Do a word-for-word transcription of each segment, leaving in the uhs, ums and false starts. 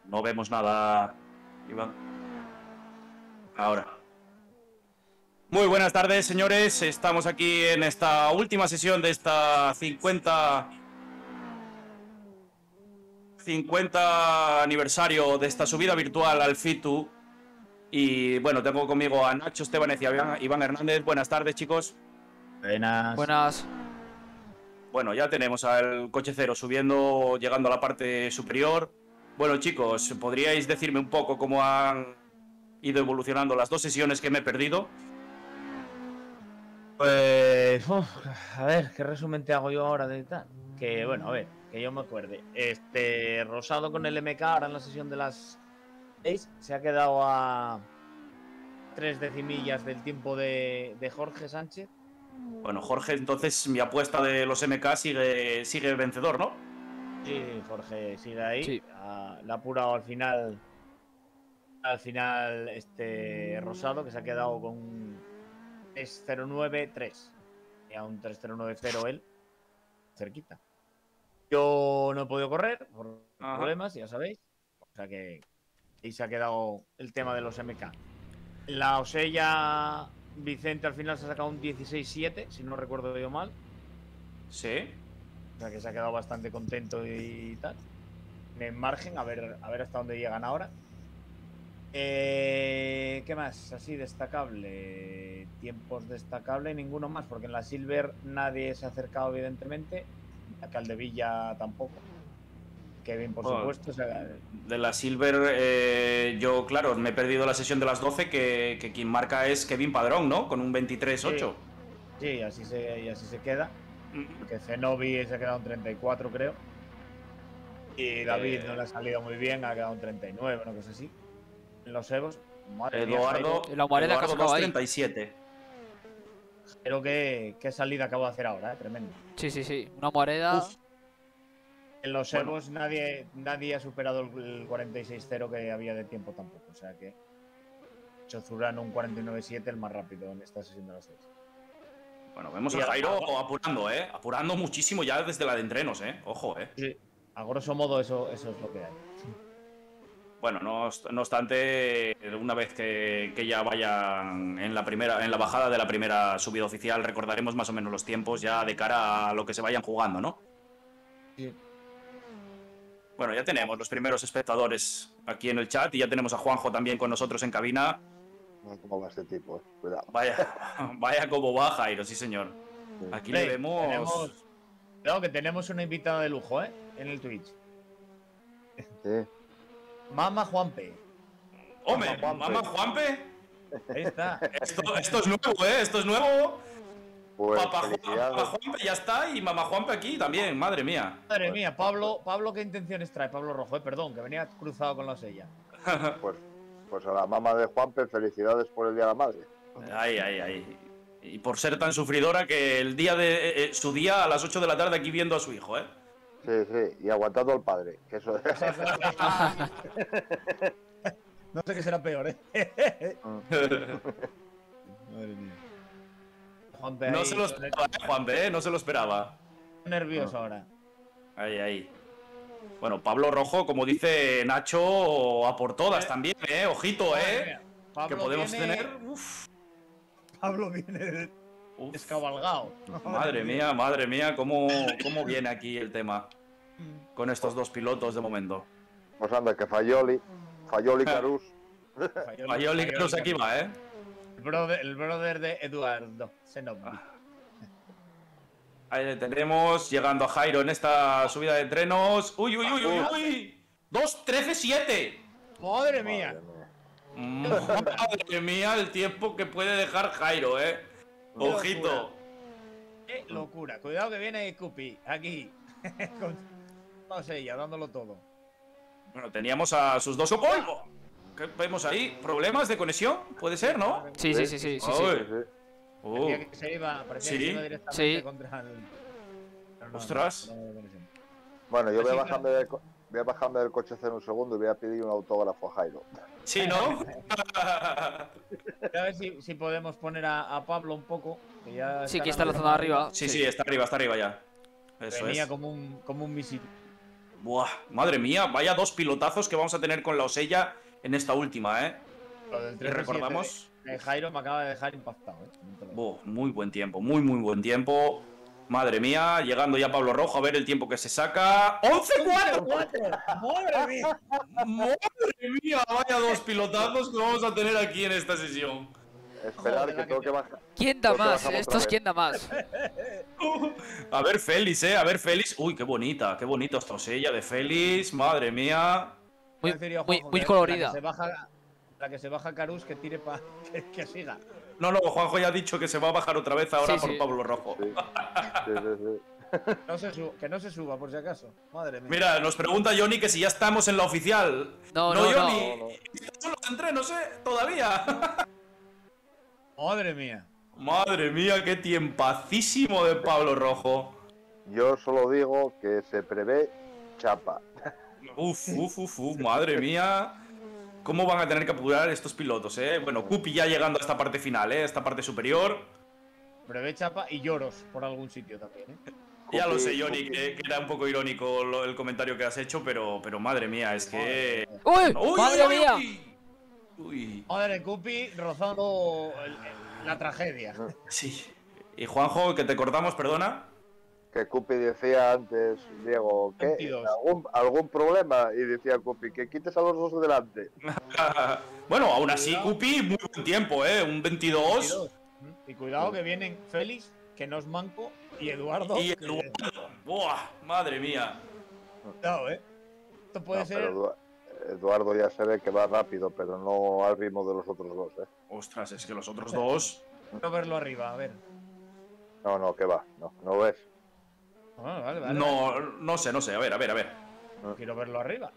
No vemos nada, Iván. Ahora. Muy buenas tardes, señores. Estamos aquí en esta última sesión de esta cincuenta... cincuenta aniversario de esta subida virtual al FITU. Y bueno, tengo conmigo a Nacho Estebanez y a Iván Hernández. Buenas tardes, chicos. Buenas. Buenas. Bueno, ya tenemos al coche cero subiendo, llegando a la parte superior. Bueno, chicos, ¿podríais decirme un poco cómo han ido evolucionando las dos sesiones que me he perdido? Pues, uf, a ver, ¿qué resumen te hago yo ahora de tal? Que, bueno, a ver, que yo me acuerde. Este, Rosado con el M K ahora en la sesión de las seis se ha quedado a tres decimillas del tiempo de, de Jorge Sánchez. Bueno, Jorge, entonces mi apuesta de los M K sigue, sigue vencedor, ¿no? Sí, Jorge sigue ahí. Sí. Ha, la ha apurado al final. Al final, este Rosado, que se ha quedado con un tres cero nueve tres. Y a un tres cero nueve cero él. Cerquita. Yo no he podido correr por Ajá. problemas, ya sabéis. O sea que ahí se ha quedado el tema de los M K. La Osella, Vicente al final se ha sacado un dieciséis siete, si no recuerdo yo mal. Sí. O sea que se ha quedado bastante contento y tal. En margen, a ver, a ver hasta dónde llegan ahora. Eh, ¿Qué más? Así destacable. Tiempos destacable, ninguno más, porque en la Silver nadie se ha acercado, evidentemente. La Caldevilla tampoco. Kevin, por Oh, supuesto. O sea, de la Silver, eh, yo, claro, me he perdido la sesión de las doce, que, que quien marca es Kevin Padrón, ¿no? Con un veintitrés ocho. Sí, sí, así se, y así se queda. Porque Zenobi se ha quedado en treinta y cuatro, creo. Y David Eh, no le ha salido muy bien, ha quedado en treinta y nueve, una cosa así. En los Evos, madre mía, Eduardo, Jairo, La Humareda que ha Eduardo sacado ahí. dos treinta y siete. creo que qué salida acabo de hacer ahora, ¿eh? Tremendo. Sí, sí, sí. Una moreda. Uf. En los Bueno. Evos nadie, nadie ha superado el cuarenta y seis cero que había de tiempo tampoco. O sea que Chozurano un cuarenta y nueve siete, el más rápido en esta sesión de las seis. Bueno, vemos Y a a- Jairo apurando, ¿eh? Apurando muchísimo ya desde la de entrenos, ¿eh? Ojo, ¿eh? Sí, a grosso modo eso, eso es lo que hay. Bueno, no, no obstante, una vez que, que ya vayan en la primera, en la bajada de la primera subida oficial, recordaremos más o menos los tiempos ya de cara a lo que se vayan jugando, ¿no? Sí. Bueno, ya tenemos los primeros espectadores aquí en el chat y ya tenemos a Juanjo también con nosotros en cabina. ¿Cómo va este tipo? Eh? Cuidado. Vaya, vaya como va Jairo, sí señor. Aquí le Hey, vemos... Tenemos, claro que tenemos una invitada de lujo, ¿eh? En el Twitch. Sí. Mama Juanpe. ¡Hombre! Mamá Juanpe. ¡Mamá Juanpe! Ahí está. Esto, esto es nuevo, ¿eh? Esto es nuevo. Pues Papá, Ju- felicidades. Papá Juanpe ya está y Mamá Juanpe aquí también, madre mía. Madre mía, Pablo, Pablo, ¿qué intenciones trae? Pablo Rojo, eh, perdón, que venía cruzado con la sella. Pues, pues a la mamá de Juanpe, felicidades por el Día de la Madre. Ay, ay, ay. Y por ser tan sufridora que el día de eh, eh, su día a las ocho de la tarde aquí viendo a su hijo, ¿eh? Sí, sí, y aguantando al padre. Que eso es. No sé qué será peor, ¿eh? Madre mía. Juanpe No ahí, se lo esperaba, eh, Juanpe, ¿eh? No se lo esperaba. nervioso ahora. Ahí, ahí. Bueno, Pablo Rojo, como dice Nacho, a por todas también, ¿eh? Ojito, Madre ¿eh? mía, Que Pablo podemos viene- tener... Uf, Pablo viene uf. descabalgado. Madre mía, madre mía, cómo, cómo viene aquí el tema con estos dos pilotos de momento. Pues anda, que Fayoli, Fayoli Carus. Mayoli Cruz aquí va, ¿eh? El brother, el brother de Eduardo Zenobi. Ahí le tenemos, llegando a Jairo en esta subida de entrenos. ¡Uy, uy, uy, uy, uy! dos trece siete. Madre mía. Madre mía. Madre mía, el tiempo que puede dejar Jairo, ¿eh? Qué Ojito. locura. Qué locura. Cuidado que viene Cupi aquí. Con no sé, ya dándolo todo. Bueno, teníamos a sus dos... ¡Oh! ¿Qué vemos ahí? ¿Problemas de conexión? Puede ser, ¿no? Sí, sí, sí, sí, sí, sí. Uy. Sí, sí. Uh, Parecía que se iba, parecía Sí. que se iba directamente Sí. contra el. Pero no, Ostras. no, no, no, no, no. Bueno, yo voy a, Así que- bajarme del, co- voy a bajarme del coche hace un segundo y voy a pedir un autógrafo a Jairo. sí, ¿no? A ver si, si podemos poner a, a Pablo un poco. Que ya Sí, que está en la zona de arriba. sí, sí, está arriba, está arriba ya. Eso Venía es. como un, como un misil. Buah, madre mía, vaya dos pilotazos que vamos a tener con la Osella en esta última, ¿eh? Lo del Y tres recordamos... de Jairo me acaba de dejar impactado, ¿eh? Buah, muy buen tiempo, muy, muy buen tiempo. Madre mía, llegando ya Pablo Rojo, a ver el tiempo que se saca. ¡once cuatro! ¡Madre mía! ¡Madre mía! Vaya dos pilotazos que vamos a tener aquí en esta sesión. Esperar Joder, que la tengo que que bajar. ¿Quién da Creo que más? bajamos Esto es otra quién da más. A ver, Félix, eh, a ver, Félix. Uy, qué bonita, qué bonita esta Osella de Félix. Madre mía. Muy, En serio, muy, Juanjo, muy que colorida. La que se baja, la que se baja Carus, que tire para que, que siga. No, no, Juanjo ya ha dicho que se va a bajar otra vez ahora Sí, por sí. Pablo Rojo. Sí, sí, sí, sí. No se suba, que no se suba, por si acaso. Madre mía. Mira, nos pregunta Johnny que si ya estamos en la oficial. No, no, no. Johnny. No, no. Estos son los entrenos, ¿eh? Todavía. Madre mía. Madre mía, qué tiempacísimo de Pablo Rojo. Yo solo digo que se prevé chapa. Uf, uf, uf, uf, madre mía. ¿Cómo van a tener que apurar estos pilotos, eh? Bueno, Cupi ya llegando a esta parte final, eh, esta parte superior. Prevé chapa y lloros por algún sitio también, ¿eh? Ya lo Cupi, sé, Johnny, Cupi. que, que era un poco irónico lo- el comentario que has hecho, pero, pero madre mía, es que... ¡Uy! ¡Uy, ¡Madre uy, mía! uy! Uy, Madre, Cupi rozando el- el- la tragedia. sí. Y Juanjo, que te cortamos, perdona. Que Cupi decía antes, Diego, ¿qué? veintidós. ¿Algún, ¿Algún problema? Y decía Cupi, que quites a los dos de delante. Bueno, aún así, Cuidado. Cupi, muy buen tiempo, eh, un veintidós. veintidós. Y cuidado que vienen Félix, que no es manco, y Eduardo. Y que- Eduardo. Buah, madre mía. Cuidado, ¿eh? Esto puede No, ser. pero Edu- Eduardo ya se ve que va rápido, pero no al ritmo de los otros dos, ¿eh? Ostras, es que los otros dos... Quiero verlo arriba, a ver. No, no, que va, no, no ves. Ah, vale, vale. No, no sé, no sé, a ver, a ver, a ver. Quiero verlo arriba.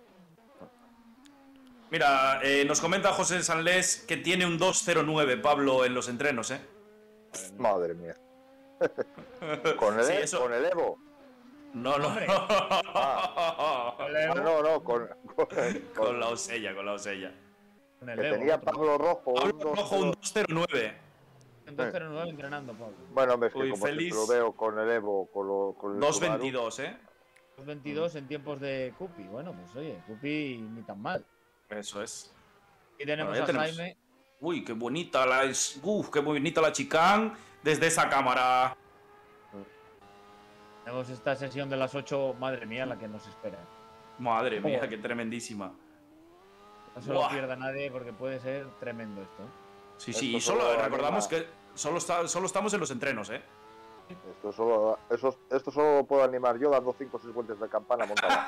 Mira, eh, nos comenta José Sanlés que tiene un dos cero nueve Pablo en los entrenos, ¿eh? Madre mía. ¿Con el, Sí, E- eso- ¿Con el Evo? No, no. Hombre. Ah, no, no, con, con, Con la Osella, con la Osella. Con el que Evo, tenía otro. Pablo Rojo. un Pablo dos Rojo un cero. dos cero nueve. En dos cero nueve entrenando, Pablo. Bueno, ves que Uy, como Félix. siempre lo veo con el Evo, con, lo, con el dos Subaru. veintidós, ¿eh? dos veintidós en tiempos de Cupi. Bueno, pues oye, Cupi ni tan mal. Eso es. Y tenemos Bueno, ya a tenemos. Jaime. Uy, qué bonita la es. Uf, qué bonita la chicane desde esa cámara. Tenemos esta sesión de las ocho. Madre mía, la que nos espera. Madre mía, Joder. qué tremendísima. No se lo Buah. pierda nadie porque puede ser tremendo esto. ¿eh? Sí, sí, y Esto solo solo recordamos anima. que solo, está, solo estamos en los entrenos, ¿eh? Esto solo, eso, esto solo lo puedo animar yo dando cinco o seis vueltas de campana montada.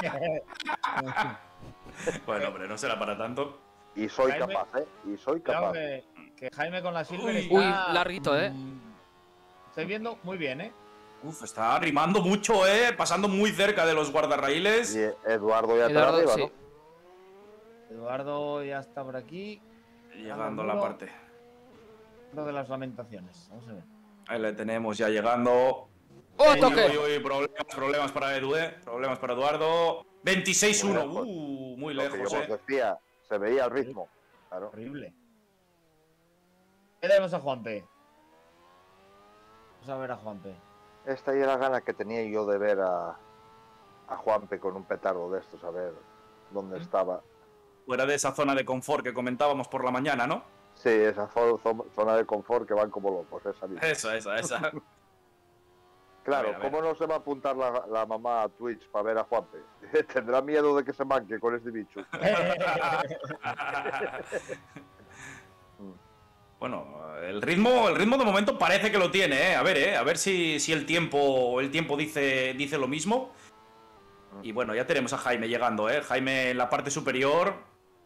Bueno, hombre, no será para tanto. Y soy Jaime. capaz, ¿eh? Y soy Claro capaz. que, que Jaime con la Silver Uy. está. Uy, larguito, ¿eh? mm, Estoy viendo muy bien, ¿eh? Uf, está rimando mucho, ¿eh? Pasando muy cerca de los guardarraíles. Y Eduardo ya está Eduardo, arriba, sí. ¿no? Eduardo ya está por aquí. Llegando a la Muro. parte. Lo de las lamentaciones. Vamos a ver. Ahí le tenemos ya llegando. ¡Oh, Uy, toque! uy, uy, problemas, problemas para Edu, ¿eh? Problemas para Eduardo. veintiséis uno. Muy lejos. Uh, muy Lo que lejos, yo os ¿eh? decía, se veía el ritmo. Claro. Horrible. ¿Qué tenemos a Juanpe? Vamos a ver a Juanpe. Esta ya era la gana que tenía yo de ver a, a Juanpe con un petardo de estos, a ver dónde estaba. Fuera de esa zona de confort que comentábamos por la mañana, ¿no? Sí, esa zo- zo- zona de confort que van como locos, esa misma. Esa, esa, esa. Claro, a ver, a ver. ¿cómo no se va a apuntar la, la mamá a Twitch para ver a Juanpe? Tendrá miedo de que se manque con este bicho. Bueno, el ritmo, el ritmo de momento parece que lo tiene, ¿eh? A ver, ¿eh? A ver si, si el tiempo, el tiempo dice, dice lo mismo. Y bueno, ya tenemos a Jaime llegando, ¿eh? Jaime en la parte superior.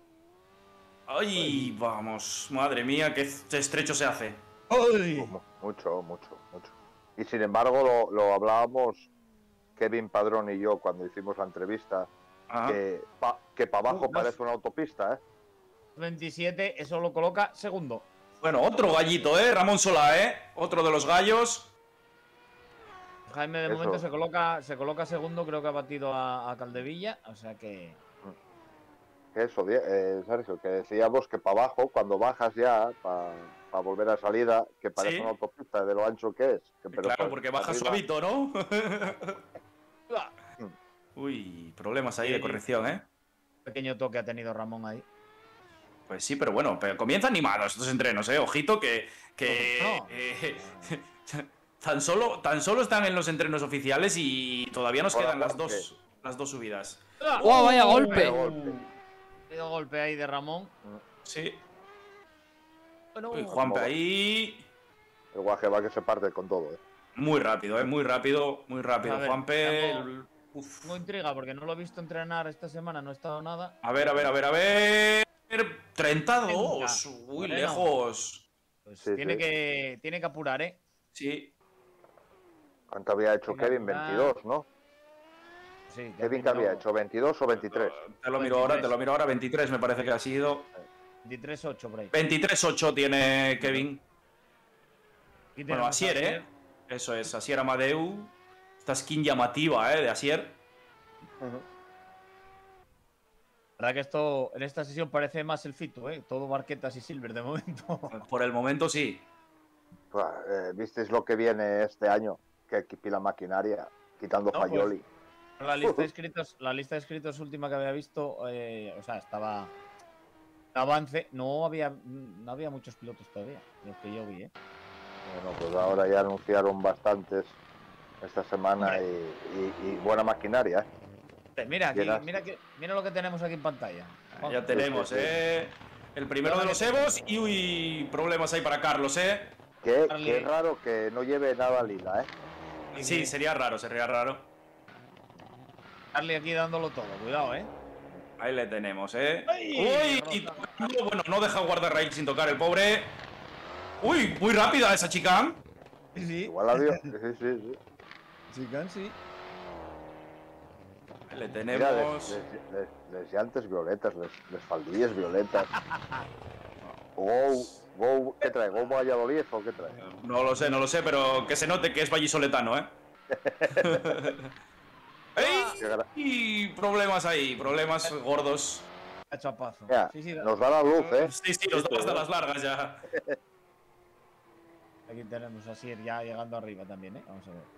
¡Ay! Vamos, madre mía, qué estrecho se hace. ¡Uy! Mu- Mucho, mucho, mucho. Y sin embargo, lo, lo hablábamos Kevin Padrón y yo cuando hicimos la entrevista, Ah, que pa- que para abajo Uh, no parece una autopista, ¿eh? veintisiete, eso lo coloca segundo. Bueno, otro gallito, ¿eh? Ramón Solá, ¿eh? Otro de los gallos. Jaime de Eso. momento se coloca, se coloca segundo, creo que ha batido a, a Caldevilla, o sea que. Que eso, Die- eh, Sergio, que decíamos que para abajo, cuando bajas ya, para volver a salida, que parece Sí. una autopista de lo ancho que es. Que, pero Claro, pa- porque pa baja arriba- suavito, ¿no? Uy, problemas ahí de corrección, ¿eh? Pequeño toque ha tenido Ramón ahí. Pues sí, pero bueno, pero comienza animados estos entrenos, ¿eh? Ojito que... que No. eh, tan, solo, tan solo están en los entrenos oficiales y todavía nos Hola, quedan las Juanpe. dos, las dos subidas. ¡Wow, vaya ¡Oh! golpe! golpe. Ha habido golpe ahí de Ramón. Sí. Bueno, Uy, Juanpe ahí... El guaje va que se parte con todo, ¿eh? Muy rápido, ¿eh? Muy rápido, muy rápido. A ver, Juanpe... tengo- el- uf. Tengo intriga porque no lo he visto entrenar esta semana, no he estado nada. A ver, a ver, a ver, a ver... treinta y dos. Venga. Uy, Bueno. lejos. Pues Sí, tiene, sí. Que, tiene que apurar, ¿eh? Sí. ¿Cuánto había hecho Venga, Kevin? venga. veintidós, ¿no? Sí, Kevin, ¿qué había terminó hecho? ¿veintidós o veintitrés? Te lo miro ahora, te lo miro ahora. veintitrés me parece que ha sido. veintitrés ocho por ahí. veintitrés ocho tiene Kevin. Aquí Bueno, tenemos Asier, a ¿eh? Eso es, Asier Amadeu. Esta skin llamativa, ¿eh? De Asier. La verdad que esto en esta sesión parece más el Fito, ¿eh? Todo barquetas y silver de momento. Por el momento sí. Buah, eh, ¿Visteis lo que viene este año? Que equipi la maquinaria, quitando No, pues, Fayoli. La lista de inscritos, la lista de inscritos última que había visto, eh, o sea, estaba avance, no había no había muchos pilotos todavía, los que yo vi, ¿eh? Bueno, pues ahora ya anunciaron bastantes esta semana y, y- y buena maquinaria, ¿eh? Eh, Mira, aquí, Llenas. mira, que, mira lo que tenemos aquí en pantalla. Ya tenemos, sí, sí. ¿eh? El primero de los Evos y uy, problemas ahí para Carlos, ¿eh? Qué, Darle. qué raro que no lleve nada lila, ¿eh? Sí, sería raro, sería raro. Charlie aquí dándolo todo, cuidado, ¿eh? Ahí le tenemos, ¿eh? ¡Ay! Uy, y tocando, bueno, no deja guardar raíz sin tocar el pobre. Uy, muy rápida esa chica. Sí, sí. Igual la vio. Sí, sí, sí. Chican, sí. Ahí le Mira, tenemos. les, les- les- les llantes violetas, les, les faldillas violetas. Go, go, ¿qué trae? ¿Go Valladolid o qué trae? No lo sé, no lo sé, pero que se note que es vallisoletano, ¿eh? ¡Ey! Qué gra- Y problemas ahí, problemas gordos. A chapazo. Mira, Sí, sí, da- nos da la luz, ¿eh? Sí, sí, los dos hasta las largas ya. aquí tenemos a Sier ya llegando arriba también, ¿eh? Vamos a ver.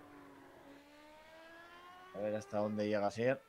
A ver hasta dónde llega Sier.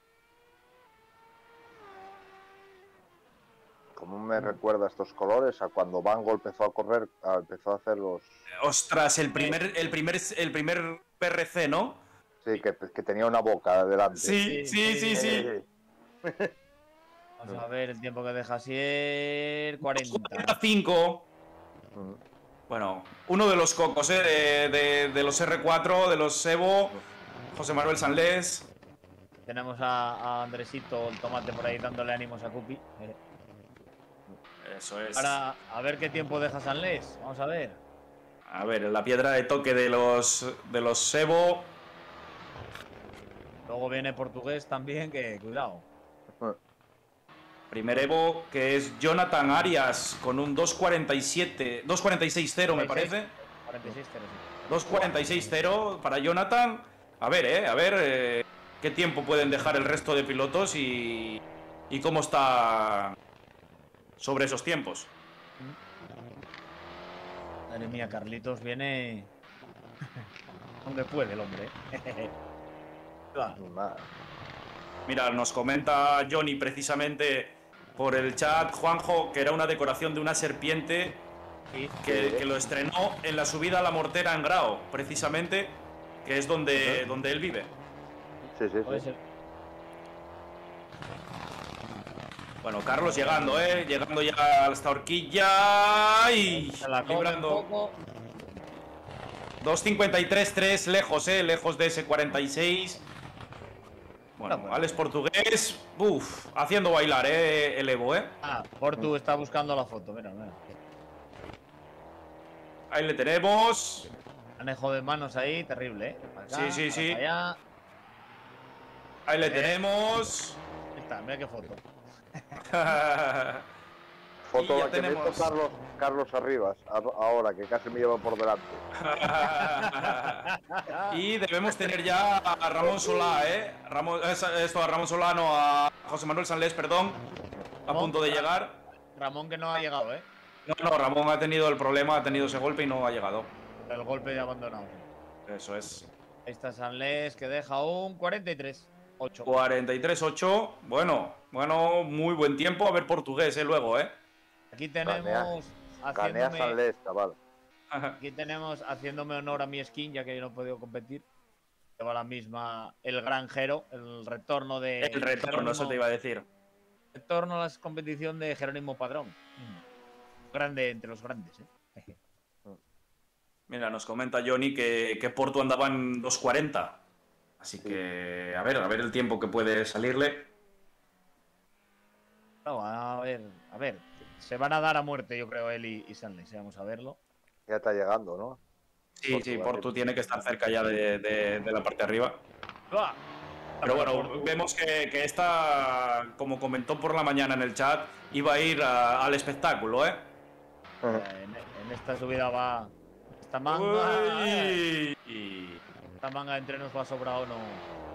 ¿Cómo me recuerda estos colores a cuando Bango empezó a correr, a- empezó a hacer los... Ostras, el primer, el primer, el primer P R C, ¿no? Sí, que, que tenía una boca delante. Sí, sí, sí, sí. Vamos a ver el tiempo que deja Sier. cuarenta. cinco. Mm. Bueno, uno de los cocos, ¿eh? De, de- de los R cuatro, de los Evo. José Manuel Sanlés. Tenemos a, a Andresito, el tomate por ahí dándole ánimos a Cupi. Mire. Eso es. Ahora, a ver qué tiempo deja Sanlés. Vamos a ver. A ver, la piedra de toque de los, de los Evo. Luego viene portugués también, que cuidado. Primer Evo, que es Jonathan Arias, con un dos cuarenta y siete, dos cuarenta y seis cero me parece. cuarenta y seis cero, sí. dos cuarenta y seis cero para Jonathan. A ver, eh, a ver eh, qué tiempo pueden dejar el resto de pilotos y, y cómo está sobre esos tiempos. Madre mía, Carlitos viene donde puede el hombre. Va. Nada. Mira, nos comenta Johnny precisamente por el chat, Juanjo, que era una decoración de una serpiente Sí. que, que lo estrenó en la subida a la Mortera en Grao, precisamente, que es donde, donde él vive. Sí, sí, Puede sí. ser. Bueno, Carlos llegando, ¿eh? Llegando ya a esta horquilla y Se la come un librando. poco. dos cincuenta y tres tres, lejos, ¿eh? Lejos de ese cuarenta y seis. Bueno, Bueno, Alex Portugués, uff, haciendo bailar, ¿eh? El Evo, ¿eh? Ah, Portu está buscando la foto, mira, mira. Ahí le tenemos. Manejo de manos ahí, terrible, ¿eh? Para acá, Sí, sí, para sí. allá. Ahí le Eh. tenemos. Ahí está, mira qué foto. Foto Y ya la que tenemos. meto Carlos, Carlos Arribas, a- ahora, que casi me lleva por delante. Y debemos tener ya a Ramón Solá, ¿eh? Ramón, es- esto, a Ramón Solano, a José Manuel Sanlés, perdón, a Ramón, punto de Ra- llegar. Ramón que no ha llegado, ¿eh? No, no, Ramón ha tenido el problema, ha tenido ese golpe y no ha llegado. El golpe de abandonado. Eso es. Ahí está Sanlés que deja un cuarenta y tres. ocho. cuarenta y tres ocho. Bueno, bueno, muy buen tiempo. A ver portugués, eh, luego, ¿eh? Aquí tenemos Ganea haciéndome, Sanlés, chaval. aquí tenemos haciéndome honor a mi skin, ya que yo no he podido competir. Lleva la misma el granjero, el retorno de. El retorno, eso te iba a decir. Retorno a la competición de Jerónimo Padrón. Grande entre los grandes, ¿eh? Mira, nos comenta Johnny que, que Porto andaba en dos cuarenta. Así que, a ver, a ver el tiempo que puede salirle. No, a ver, a ver. Se van a dar a muerte, yo creo, él y, y Sanley. Vamos a verlo. Ya está llegando, ¿no? Sí, sí, Porto tiene que estar cerca ya de, de, de la parte de arriba. ¡Ah! Pero bueno, vemos que, que esta, como comentó por la mañana en el chat, iba a ir a- al espectáculo, ¿eh? En, en esta subida va. Esta manga. eh, Uy. Esta manga de entrenos va sobrado, no.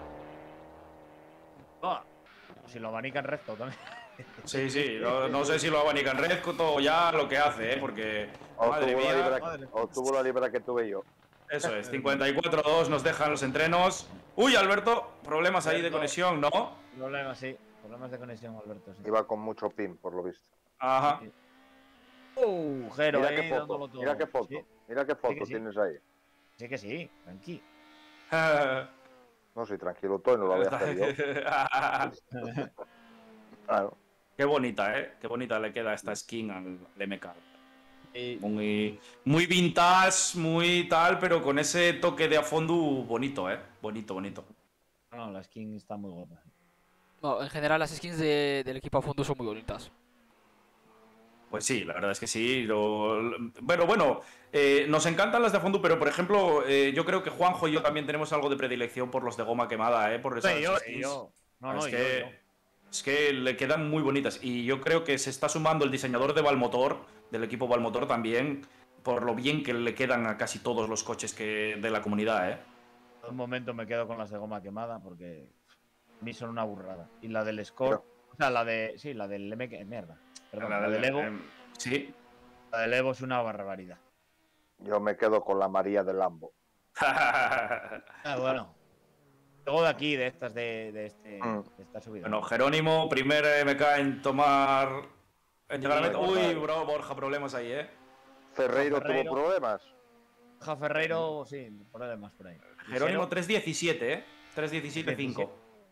Ah, si lo abanican recto también. Sí, sí, no, no sé si lo abanican red o ya lo que hace, ¿eh? Porque, O madre tuvo, la mía, libra, madre. o tuvo la libra que tuve yo. eso es, cincuenta y cuatro dos nos dejan los entrenos. Uy, Alberto, problemas ahí de Alberto. conexión, ¿no? Problemas, sí. Problemas de conexión, Alberto. Sí. Iba con mucho pin, por lo visto. Ajá. Uh, Jero, Mira ahí qué foto, dándolo todo. mira qué foto, Sí, mira qué foto que sí. tienes ahí. sí que sí, tranqui. No, sí, tranquilo, todo no lo voy a hacer yo. Claro. Qué bonita, ¿eh? Qué bonita le queda esta skin al, al M K. Y- Muy, muy vintage, muy tal, pero con ese toque de a fondo bonito, ¿eh? Bonito, bonito. No, la skin está muy guapa. No, en general las skins de- del equipo a fondo son muy bonitas. Pues sí, la verdad es que sí. Lo, lo- Bueno, bueno, eh, nos encantan las de a fondo, pero por ejemplo, eh, yo creo que Juanjo y yo también tenemos algo de predilección por los de goma quemada, ¿eh? Por esas Sí, yo, skins. yo. No, es, no, yo, que, yo. es que le quedan muy bonitas. Y yo creo que se está sumando el diseñador de Valmotor, del equipo Valmotor también, por lo bien que le quedan a casi todos los coches que, de la comunidad, ¿eh? Por un momento me quedo con las de goma quemada porque a mí son una burrada. Y la del Score, o sea, la de. Sí, la del M K. Mierda. Perdón, la, del Evo. em, sí. La del Evo es una barbaridad. Yo me quedo con la María del Lambo. Ah, bueno. Luego de aquí, de estas de, de este, Mm. de esta subida. Bueno, Jerónimo, primer M K en tomar. En llegar a Sí, meta. Borja. Uy, bro, Borja, problemas ahí, ¿eh? Ferreiro, Ferreiro. tuvo problemas. Borja Ferreiro, sí, problemas por ahí. Jerónimo Ligero. tres diecisiete, ¿eh? tres diecisiete cinco.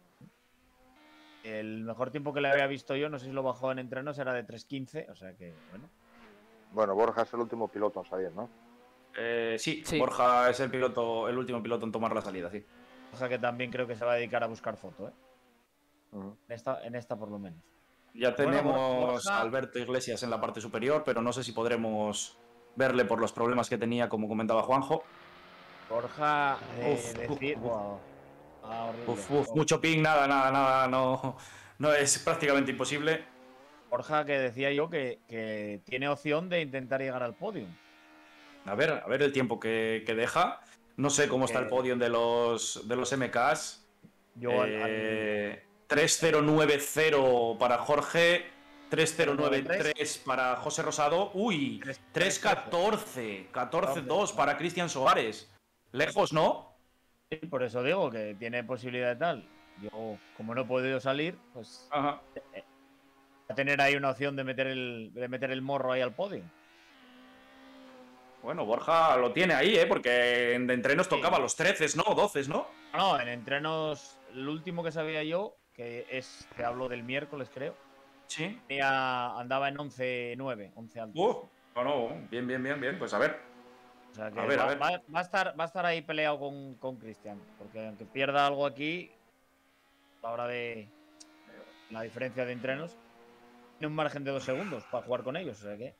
El mejor tiempo que le había visto yo, no sé si lo bajó en entrenos, era de tres quince, o sea que, bueno. Bueno, Borja es el último piloto en salir, ¿no? Eh, sí, Sí. Borja es el piloto, el último piloto en tomar la salida, sí. O sea que también creo que se va a dedicar a buscar foto, ¿eh? Ujú. En esta, en esta por lo menos. Ya Bueno, tenemos Borja- a Alberto Iglesias en la parte superior, pero no sé si podremos verle por los problemas que tenía, como comentaba Juanjo. Borja, eh, Uf, uf, decir. uf. Wow. Ah, horrible. Uf, uf, Oh, mucho ping, nada, nada, nada, no, no es prácticamente imposible. Borja, que decía yo que, que tiene opción de intentar llegar al podio. A ver, a ver el tiempo que, que deja. No sé cómo está el Que- podio de los, de los M Ks. Yo al- Eh, tres cero nueve cero para Jorge, tres cero nueve tres para José Rosado. Uy, Tres- tres catorce, catorce dos catorce. para Cristian Soares. Lejos, ¿no? Sí, por eso digo que tiene posibilidad de tal. Yo, como no he podido salir, pues Ajá. voy a tener ahí una opción de meter el, de meter el morro ahí al podio. Bueno, Borja lo tiene ahí, ¿eh? Porque en de entrenos Sí. tocaba los trece, ¿no? doce, ¿no? No, en entrenos, el último que sabía yo, que es, te hablo del miércoles, creo, Sí. tenía- andaba en once nueve, once altos. Uh, bueno, bien, bien, bien, bien. Pues a ver. O sea que a ver, va, a ver. va- va a estar, va a estar ahí peleado con, con Cristian, porque aunque pierda algo aquí, a la hora de la diferencia de entrenos, tiene un margen de dos segundos para jugar con ellos, o sea que.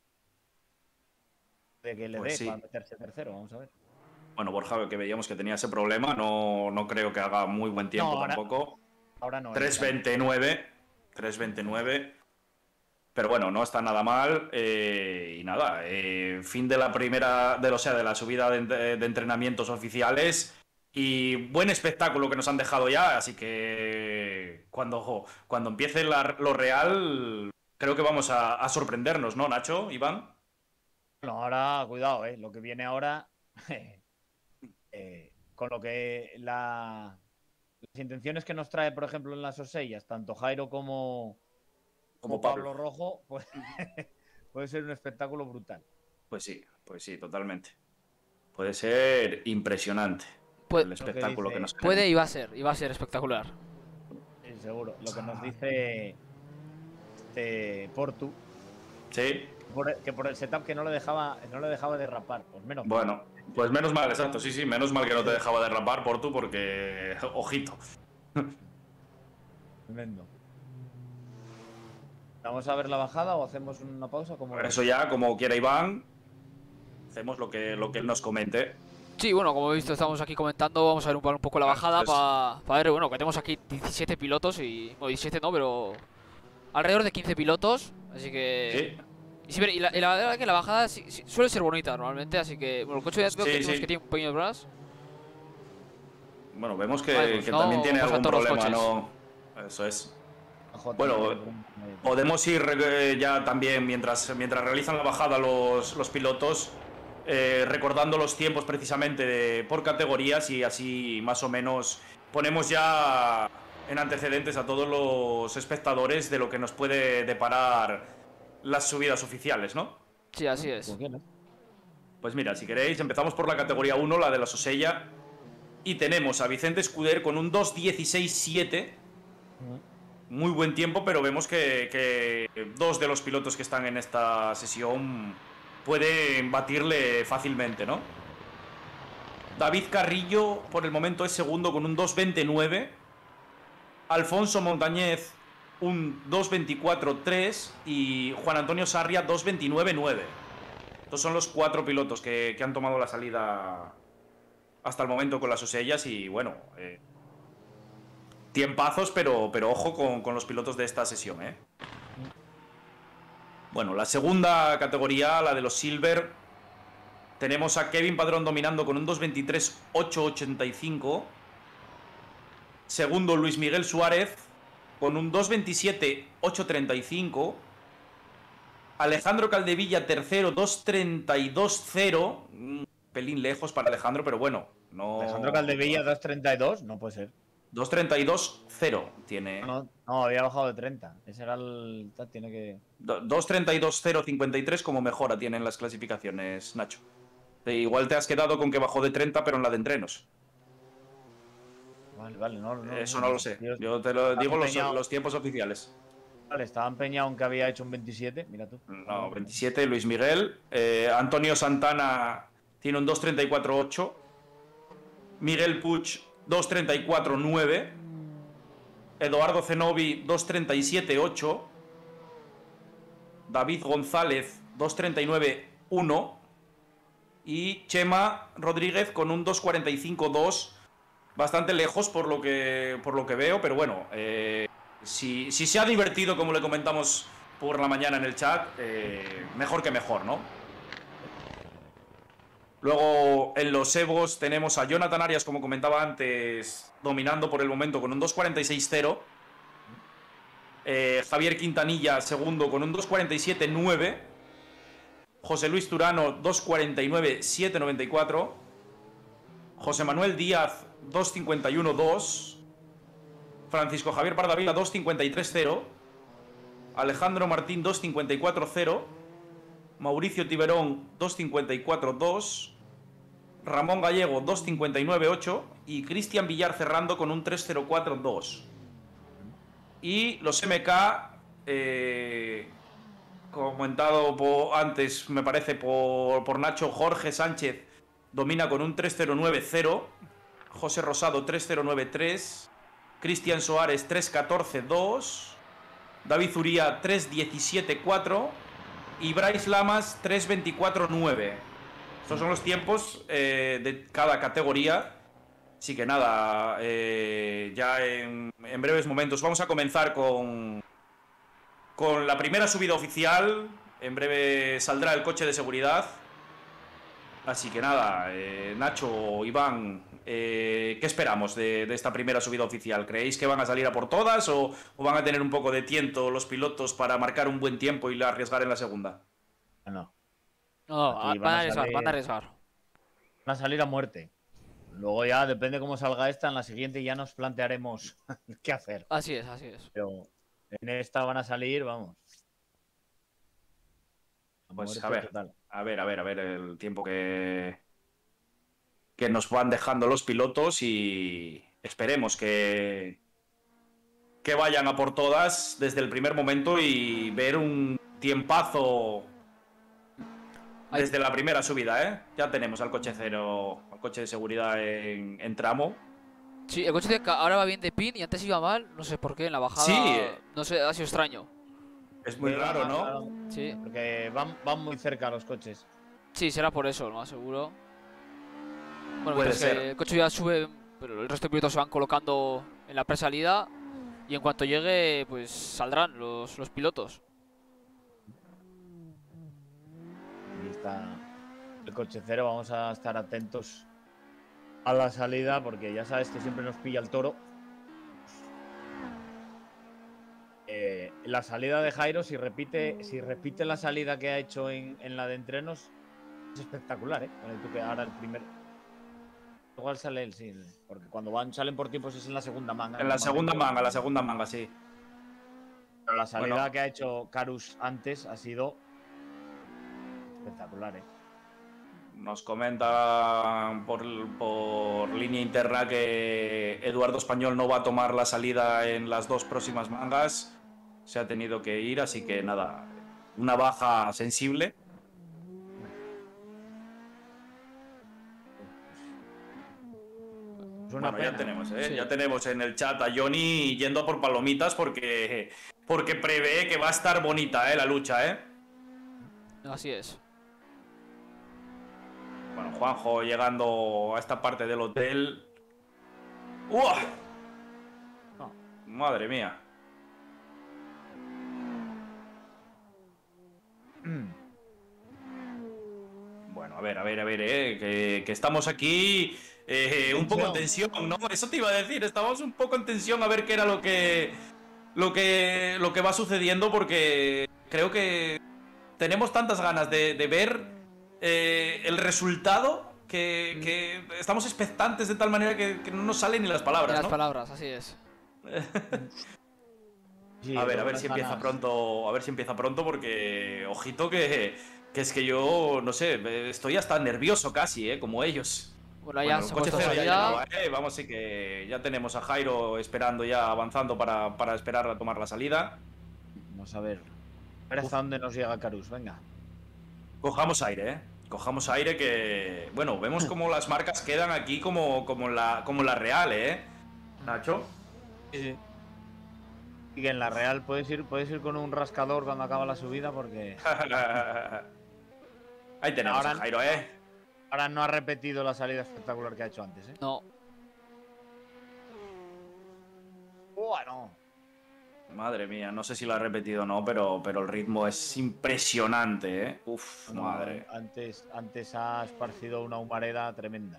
De que le Pues dé sí. para meterse tercero, vamos a ver. Bueno, Borja, que veíamos que tenía ese problema, no, no creo que haga muy buen tiempo No, ahora- tampoco. Ahora no. tres veintinueve, tres veintinueve. Pero bueno, no está nada mal. eh, y nada, eh, fin de la primera, de, o sea, de la subida de, de entrenamientos oficiales. Y buen espectáculo que nos han dejado ya. Así que cuando, ojo, cuando empiece la- lo real, creo que vamos a, a sorprendernos, ¿no, Nacho, Iván? Bueno, ahora, cuidado, ¿eh? Lo que viene ahora, eh, con lo que la, la las intenciones que nos trae, por ejemplo, en las Osellas, tanto Jairo como, Como como Pablo. Pablo. Rojo, pues puede ser un espectáculo brutal. Pues sí, pues sí, totalmente. Puede ser impresionante Puede, el espectáculo que, dice- nos puede y va a ser, y va a ser espectacular. Sí, seguro. Lo que nos dice este Portu, Sí, por- que por el setup que no le dejaba, no le dejaba derrapar. Pues menos mal. bueno, pues menos mal, exacto, sí, sí, menos mal que no te dejaba derrapar por tú, porque, ojito. Tremendo. ¿Vamos a ver la bajada o hacemos una pausa? Como Eso ya, como quiera Iván, hacemos lo que, lo que él nos comente. Sí, bueno, como he visto, estamos aquí comentando. Vamos a ver un, un poco la bajada Pues- para ver, bueno, que tenemos aquí diecisiete pilotos y. Bueno, diecisiete no, pero. Alrededor de quince pilotos. Así que. Sí, Y, sí, y, la, y la verdad es que la bajada sí- sí suele ser bonita normalmente, así que. Bueno, el coche ya veo Sí, que, vemos sí. que tiene un pequeño brazo. bueno, vemos que, Vale, pues que no también tiene pasa algún todos los problema, coches. ¿no? Eso es. Ojo, Bueno, también tiene un- Podemos ir eh, ya también, mientras, mientras realizan la bajada los, los pilotos, eh, recordando los tiempos precisamente de- por categorías y así más o menos ponemos ya en antecedentes a todos los espectadores de lo que nos puede deparar las subidas oficiales, ¿no? Sí, así es. ¿Por qué no? Pues mira, si queréis, empezamos por la categoría uno, la de la Sosella, y tenemos a Vicente Escuder con un dos dieciséis siete. Muy buen tiempo, pero vemos que, que dos de los pilotos que están en esta sesión pueden batirle fácilmente, ¿no? David Carrillo, por el momento, es segundo con un dos veintinueve. Alfonso Montañez, un dos veinticuatro tres. Y Juan Antonio Sarria, dos veintinueve nueve. Estos son los cuatro pilotos que, que han tomado la salida hasta el momento con las Osellas. Y bueno, eh, tiempazos, pero, pero ojo con, con los pilotos de esta sesión, ¿eh? Bueno, la segunda categoría, la de los Silver, tenemos a Kevin Padrón dominando con un dos veintitrés ocho ochenta y cinco. Segundo, Luis Miguel Suárez con un dos veintisiete ocho treinta y cinco. Alejandro Caldevilla, tercero, dos treinta y dos cero. Un pelín lejos para Alejandro, pero bueno. No... Alejandro Caldevilla, dos treinta y dos, no puede ser. dos treinta y dos cero tiene. No, no, había bajado de treinta. Ese era el. Tiene que. dos treinta y dos cero cincuenta y tres como mejora tienen las clasificaciones, Nacho. E igual te has quedado con que bajó de treinta, pero en la de entrenos. Vale, vale, no, no. Eso no lo sé. Yo- Yo te lo Está digo los, empeñado. los tiempos oficiales. Vale, estaba empeñado en que había hecho un veintisiete, mira tú. No, veintisiete, Luis Miguel. Eh, Antonio Santana tiene un dos treinta y cuatro ocho. Miguel Puig, dos treinta y cuatro nueve. Eduardo Zenobi, dos treinta y siete ocho. David González, dos treinta y nueve uno. Y Chema Rodríguez con un dos cuarenta y cinco dos. Bastante lejos por lo que, por lo que veo, pero bueno, eh, si, si se ha divertido, como le comentamos por la mañana en el chat, eh, mejor que mejor, ¿no? Luego en los Evos tenemos a Jonathan Arias, como comentaba antes, dominando por el momento con un dos cuarenta y seis cero. Eh, Javier Quintanilla, segundo, con un dos cuarenta y siete nueve. José Luis Turano, dos cuarenta y nueve siete noventa y cuatro. José Manuel Díaz, dos cincuenta y uno dos. Francisco Javier Pardavila, dos cincuenta y tres cero. Alejandro Martín, dos cincuenta y cuatro cero. Mauricio Tiberón, dos cincuenta y cuatro dos. Ramón Gallego, dos cincuenta y nueve ocho. Y Cristian Villar cerrando con un tres cero cuatro dos. Y los M K, eh, comentado por, antes, me parece, por, por Nacho, Jorge Sánchez domina con un tres cero nueve cero. José Rosado, tres cero nueve tres. Cristian Soares, tres catorce dos. David Zuría, tres diecisiete cuatro. Y Bryce Lamas, tres veinticuatro nueve. Estos son los tiempos eh, de cada categoría. Así que nada, eh, ya en, en breves momentos vamos a comenzar con, con la primera subida oficial. En breve saldrá el coche de seguridad. Así que nada, eh, Nacho, Iván, eh, ¿qué esperamos de, de esta primera subida oficial? ¿Creéis que van a salir a por todas o, o van a tener un poco de tiento los pilotos para marcar un buen tiempo y arriesgar en la segunda? No. No, Aquí van a van a arriesgar, salir- van a arriesgar. Van a salir a muerte. Luego ya depende cómo salga esta, en la siguiente ya nos plantearemos qué hacer. Así es, así es. Pero en esta van a salir, vamos. A Pues muerte a ver, total. a ver, a ver, a ver el tiempo que, que nos van dejando los pilotos y esperemos que, que vayan a por todas desde el primer momento y ver un tiempazo Ahí. desde la primera subida, ¿eh? Ya tenemos al coche cero, al coche de seguridad en, en tramo. Sí, el coche de ca- ahora va bien de pin y antes iba mal, no sé por qué, en la bajada. Sí. No sé, ha sido extraño. Es muy Sí, raro, va- ¿no? claro, Sí, Porque van, van muy cerca los coches. sí, será por eso, lo más seguro. Bueno, Puede mientras que ser. el coche ya sube, pero el resto de pilotos se van colocando en la presalida. Y en cuanto llegue, pues saldrán los, los pilotos. Ahí está el coche cero. Vamos a estar atentos a la salida porque ya sabes que siempre nos pilla el toro. Eh, la salida de Jairo, si repite, si repite la salida que ha hecho en, en la de entrenos, es espectacular, ¿eh? Con el tú que ahora el primer. Igual sale él, sí. Porque cuando van, salen por tiempos es en la segunda manga. En la segunda normalmente. manga, la segunda manga, sí. Pero la salida Bueno. que ha hecho Karus antes ha sido espectacular, ¿eh? Nos comentan por, por línea interna que Eduardo Español no va a tomar la salida en las dos próximas mangas. Se ha tenido que ir, así que nada, una baja sensible. Es una Bueno, ya pena. tenemos, ¿eh? Sí. Ya tenemos en el chat a Johnny yendo a por palomitas porque, porque prevé que va a estar bonita, ¿eh? La lucha, ¿eh? Así es. Bueno, Juanjo llegando a esta parte del hotel. ¡Uah! No. Madre mía. Bueno, a ver, a ver, a ver, eh, que, que estamos aquí eh, un poco en tensión, ¿no? Eso te iba a decir, estamos un poco en tensión a ver qué era lo que, lo que, lo que va sucediendo porque creo que tenemos tantas ganas de, de ver eh, el resultado que, que estamos expectantes de tal manera que, que no nos salen ni las En palabras, las ¿no? palabras, así es. Sí, A ver, a tengo ver si unas empieza ganas. pronto, a ver si empieza pronto porque ojito que, que es que yo no sé, estoy hasta nervioso casi, eh, como ellos. Bueno, ya Bueno, el se ha coche puesto cero ya salida. llegaba, eh, vamos, sí que ya tenemos a Jairo esperando ya, avanzando para, para esperar a tomar la salida. Vamos a ver. A ver hasta dónde nos llega Karus, venga. Cojamos aire, eh. Cojamos aire que, bueno, vemos como las marcas quedan aquí como, como, la, como la real, eh. Nacho. Sí, sí. Y que en la Real puedes ir, puedes ir con un rascador cuando acaba la subida porque Ahí tenemos Ahora- a Jairo, eh. ahora no ha repetido la salida espectacular que ha hecho antes, ¿eh? No, Bueno. Madre mía, no sé si lo ha repetido o no, pero, pero el ritmo es impresionante, ¿eh? Uf, No, madre. Antes, antes ha esparcido una humareda tremenda.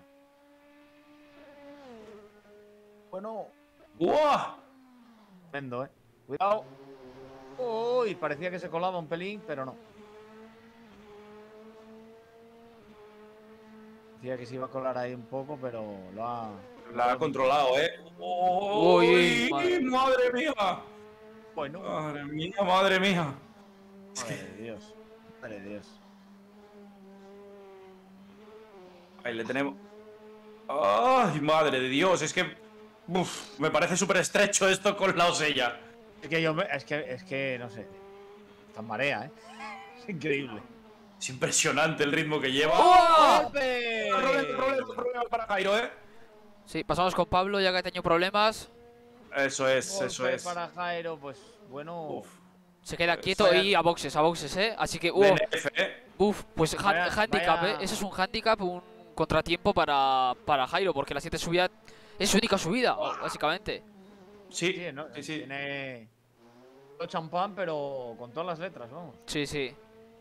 Bueno, ¡Uah! tremendo, ¿eh? Cuidado. Uy, parecía que se colaba un pelín, pero no. Decía que se iba a colar ahí un poco, pero lo ha... La ha controlado, ¿eh? Uy, ¡Uy! madre. ¡Madre mía! Bueno. ¡Madre mía, madre mía! Es Madre que... de Dios. Madre de Dios. Ahí le tenemos... ¡Ay, madre de Dios! Es que... Uf, me parece súper estrecho esto con la osella. Es que yo me... Es que, es que no sé. Está en marea, ¿eh? Es increíble. Es impresionante el ritmo que lleva. ¡Oh! ¡Golpe! Problema, problema, problema para Jairo, ¿eh? sí, pasamos con Pablo ya que ha tenido problemas. Eso es, Golpe eso es. para Jairo, pues bueno. Uf. Se queda Pues quieto vaya- y a boxes, a boxes, ¿eh? Así que, uh, D N F, ¿eh? uf, pues han- Vaya- handicap, vaya- ¿eh? Ese es un handicap, un contratiempo para, para Jairo, porque la siguiente subida es su única subida, básicamente. Sí, Sí, ¿no? sí, sí. Tiene todo champán, pero con todas las letras, vamos. Sí, sí.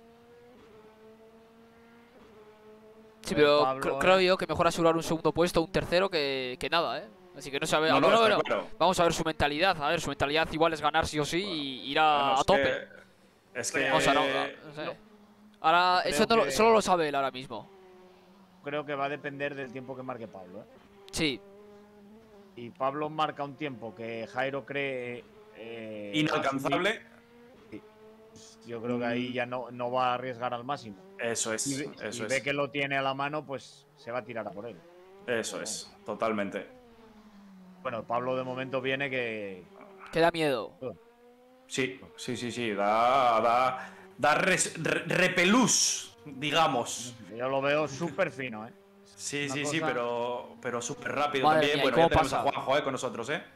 Sí, A ver, pero Pablo, cre- eh. creo yo que mejor asegurar un segundo puesto, un tercero, que, que nada, ¿eh? Así que no sabe. No, no, bueno, está bueno, claro. vamos a ver su mentalidad. A ver, su mentalidad igual es ganar sí o sí y ir a, Bueno, a es tope. que- Es que... O sea, no, no sé. Ahora, creo eso no lo- que- solo lo sabe él ahora mismo. Creo que va a depender del tiempo que marque Pablo, ¿eh? Sí, y Pablo marca un tiempo que Jairo cree eh, Inalcanzable. asumir, yo creo que ahí ya no, no va a arriesgar al máximo. Eso es, Y, ve, eso y es. ve que lo tiene a la mano, pues se va a tirar a por él. Eso es, totalmente. Bueno, Pablo de momento viene que... que da miedo. Sí, sí, sí, sí, da, da, da res- re- repelús, digamos. Yo lo veo súper fino, ¿eh? Sí, Una sí, cosa- sí, pero, pero súper rápido Madre también. mía, ¿y Bueno, cómo ya tenemos a pasa? Juanjo eh, con nosotros, ¿eh?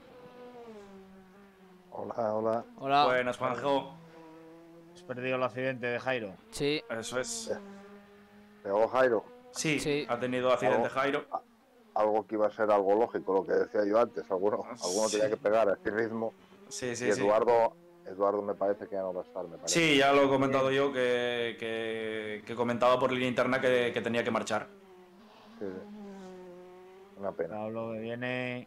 Hola, hola. Hola. Buenas, Juanjo. Has perdido el accidente de Jairo. Sí, Eso es. Pegó Jairo. Sí, Sí. ha tenido accidente Algo- Jairo. Algo que iba a ser algo lógico, lo que decía yo antes. Alguno, alguno Sí. tenía que pegar a este ritmo. Sí, sí, y sí. Eduardo, Eduardo me parece que ya no va a estar, me parece. Sí, ya lo he comentado yo, que, que, que comentaba por línea interna que, que tenía que marchar. Sí, sí. Una pena. Pablo que viene...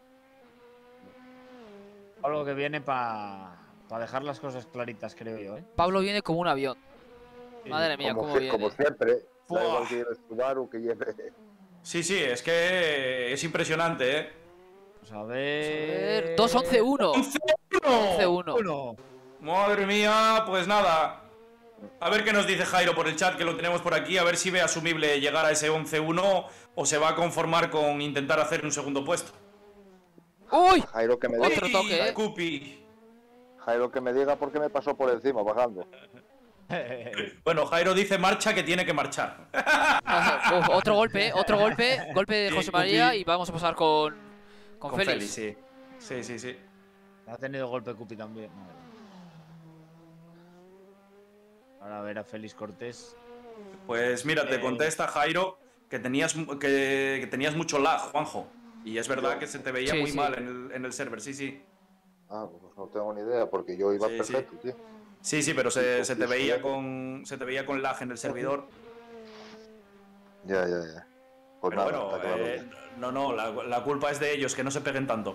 Pablo que viene para dejar las cosas claritas, creo yo, ¿eh? Pablo viene como un avión. Sí, Madre mía, como, cómo sie- viene. como siempre, da Buah. igual que lleve Subaru, que lleve... Sí, sí, es que es impresionante, ¿eh? Vamos a A ver... ver, dos once uno. once uno. Uno. Madre mía, pues nada. A ver qué nos dice Jairo por el chat, que lo tenemos por aquí, a ver si ve asumible llegar a ese once uno o se va a conformar con intentar hacer un segundo puesto. ¡Uy! Jairo que me diga, Otro toque, ¿eh? Cupi. Jairo que me diga por qué me pasó por encima bajando. Bueno, Jairo dice marcha que tiene que marchar. Uf, otro golpe, otro golpe. Golpe de Sí, José María Cupi. y vamos a pasar con, con, Con Félix. Félix, sí. Sí, sí, sí. Ha tenido golpe Cupi también. Madre mía. Ahora a ver a Félix Cortés. Pues mira, te Eh. contesta Jairo que tenías, que, que tenías mucho lag, Juanjo. Y es verdad Yo- que se te veía Sí, muy sí. mal en el, en el server, sí, sí. Ah, pues no tengo ni idea, porque yo iba Sí, sí. perfecto, tío. Sí, sí, pero se, Sí, se sí, te sí. veía con se te veía con lag en el servidor. Ya, ya, ya. Pues Pero nada, bueno, está claro. eh, no, no, la, la culpa es de ellos, que no se peguen tanto.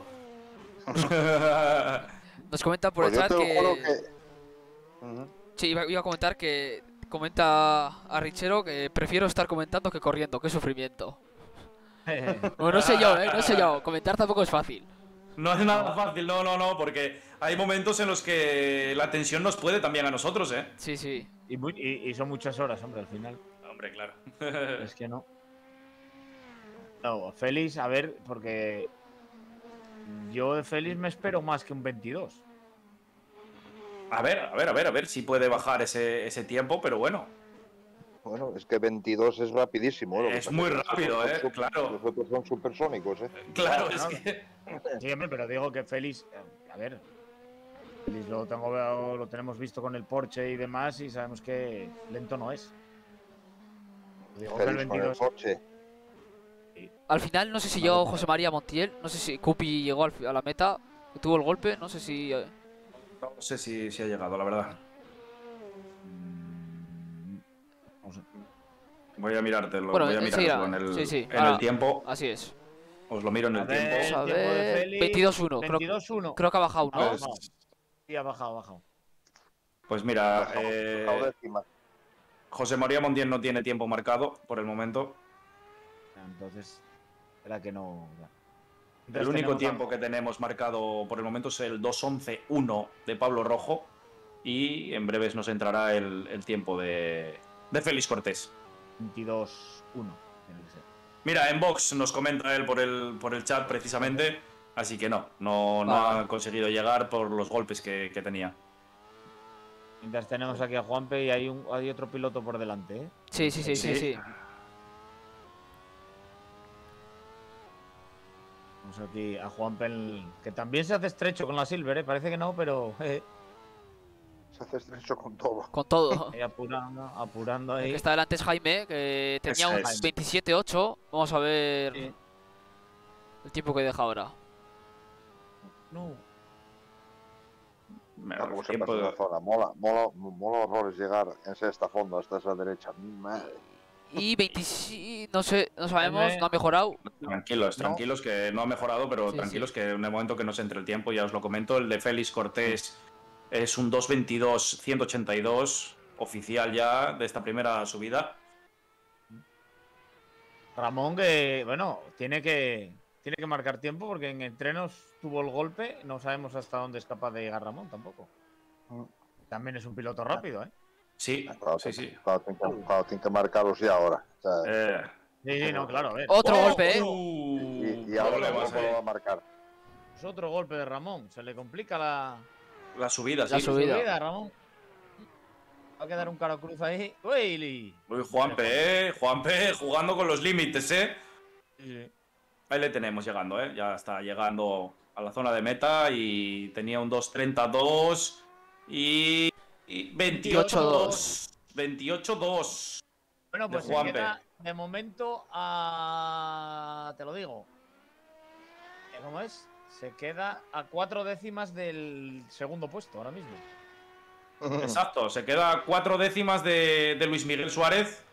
Nos comenta por Pues el yo chat te que... lo juro que... Ujú. Sí, iba, iba a comentar que... Comenta a Richero que prefiero estar comentando que corriendo, qué sufrimiento. Bueno, no sé yo, ¿eh? No sé yo. Comentar tampoco es fácil. No es nada fácil, no, no, no, porque hay momentos en los que la tensión nos puede también a nosotros, ¿eh? Sí, sí. Y, muy- y- y son muchas horas, hombre, al final. Hombre, claro. Es que no. No, Félix, a ver, porque yo de Félix me espero más que un veintidós. A ver, a ver, a ver, a ver si puede bajar ese, ese tiempo, pero bueno. Bueno, es que veintidós es rapidísimo. ¿eh? Lo que Es pasa muy que los rápido, otros ¿eh? son super- Claro. Los otros son supersónicos, ¿eh? Claro, Claro, es que... Sí, hombre, pero digo que Félix, eh, a ver, Félix lo, tengo, lo tenemos visto con el Porsche y demás y sabemos que lento no es. Digo que el Félix con el veintidós. coche. Al final, no sé si llegó José María Montiel. No sé si Cupi llegó al fi- a la meta. Que tuvo el golpe. No sé si... eh, No sé si, si ha llegado, la verdad. Mm, vamos a- Voy a mirártelo, Bueno, voy a enseguida. mirártelo en el, Sí, sí. en Ahora- el tiempo. Así es. Os lo miro en A el ver, tiempo. Vamos a el tiempo de ver... Félix, veintidós uno. Creo, veintidós uno. creo que ha bajado, Ha ¿no? Pues- bajado. Sí, ha bajado, ha bajado. Pues mira, Bajamos, eh, bajado décima. José María Montiel no tiene tiempo marcado por el momento. Entonces, era que no. ya. El Entonces único tenemos tiempo a- que tenemos marcado por el momento es el dos once uno de Pablo Rojo. Y en breves nos entrará el, el tiempo de, de Félix Cortés. veintidós uno. Tiene que ser. Mira, en Vox nos comenta él por el, por el chat precisamente. Así que no, no, no Vale. ha conseguido llegar por los golpes que, que tenía. Mientras tenemos aquí a Juanpe y hay, un, hay otro piloto por delante, ¿eh? Sí, sí, sí, sí, Sí. sí. Tenemos aquí a Juanpe, el- que también se hace estrecho con la Silver, ¿eh? Parece que no, pero eh, Se hace estrecho con todo. Con todo. ahí apurando, apurando El ahí. que está delante es Jaime, que tenía Ese un es. veintisiete ocho. Vamos a ver Sí. el tiempo que deja ahora. No. Me- Ah, como se tiempo pasa de- esa zona. Mola, mola, mola horrores llegar en sexta fondo hasta esa derecha. Madre. Y veintisiete, no sé, no sabemos, Jaime. no ha mejorado. Tranquilos, No. tranquilos, que no ha mejorado, pero Sí, tranquilos sí. que en el momento que nos entre el tiempo, ya os lo comento, el de Félix Cortés es un dos veintidós ciento ochenta y dos oficial ya de esta primera subida. Ramón, que, bueno, tiene que. tiene que marcar tiempo porque en entrenos tuvo el golpe. No sabemos hasta dónde es capaz de llegar Ramón tampoco. También es un piloto rápido, ¿eh? Sí, Claro, sí, sí. Claro, tienen que, claro, tienen que marcarlos ya ahora. O sea, Eh, Sí, sí, no, claro, a ver. Otro ¡Oh! golpe, ¿eh? Uh, y, y ahora problemas, tampoco lo va eh. a marcar. Es otro golpe de Ramón. Se le complica la, La subida, La sí. subida. subida, Ramón. Va a quedar un cara cruz ahí. ¡Uy! Uy, Juanpe, eh. Juanpe, jugando con los límites, eh. Sí, sí. Ahí le tenemos llegando, eh. Ya está llegando a la zona de meta y tenía un dos treinta dos y, y veintiocho dos. veintiocho dos. Bueno, pues De se Juanpe. queda de momento a. Te lo digo. Eh, ¿Cómo es? Se queda a cuatro décimas del segundo puesto ahora mismo. Exacto, se queda a cuatro décimas de, de Luis Miguel Suárez.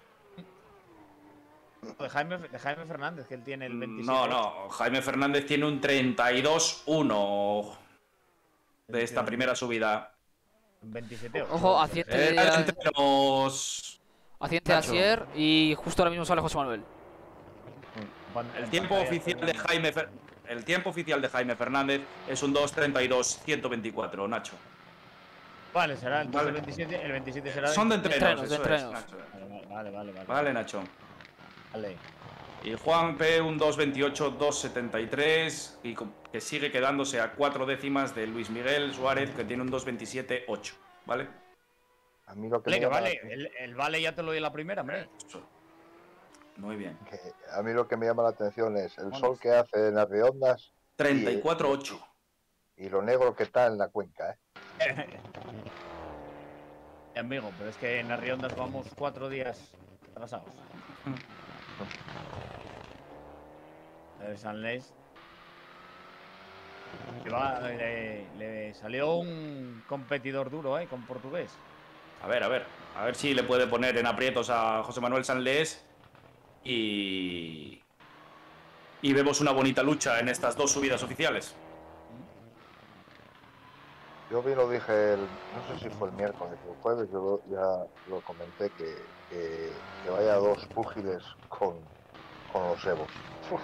De Jaime, de Jaime Fernández, que él tiene el veintisiete. No, no, Jaime Fernández tiene un treinta y dos uno de esta primera subida. veintisiete. Ojo, accidente, Era entre los... accidente de Nacho. Asier y justo ahora mismo sale José Manuel. El tiempo oficial de Jaime Fer- el tiempo oficial de Jaime Fernández es un dos treinta y dos ciento veinticuatro, Nacho. Vale, será entonces Vale. el veintisiete. El veintisiete será. Son de entrenos, entrenos, de eso es, entrenos. Nacho. Vale, vale, vale. Vale, Vale, Nacho. Vale. Y Juan P, un dos veintiocho dos setenta y tres, y co- que sigue quedándose a cuatro décimas de Luis Miguel Suárez, que tiene un dos veintisiete ocho, ¿vale? A mí lo que, Vale, me que llama, vale. El, el vale ya te lo di la primera, hombre. Eso. Muy bien. que a mí lo que me llama la atención es el Bueno. sol que hace en las redondas treinta y cuatro ocho. y lo negro que está en la cuenca. ¿eh? Amigo, pero es que en las Riondas vamos cuatro días atrasados. El San Leis. Le, va- le- le salió un competidor duro, ¿eh? Con portugués. A ver, a ver. A ver si le puede poner en aprietos a José Manuel Sanlés y... Y vemos una bonita lucha en estas dos subidas oficiales. Yo bien lo dije, el, no sé si fue el miércoles o el jueves, yo lo- ya lo comenté que, que, que vaya dos púgiles con, con los Evos. Uf,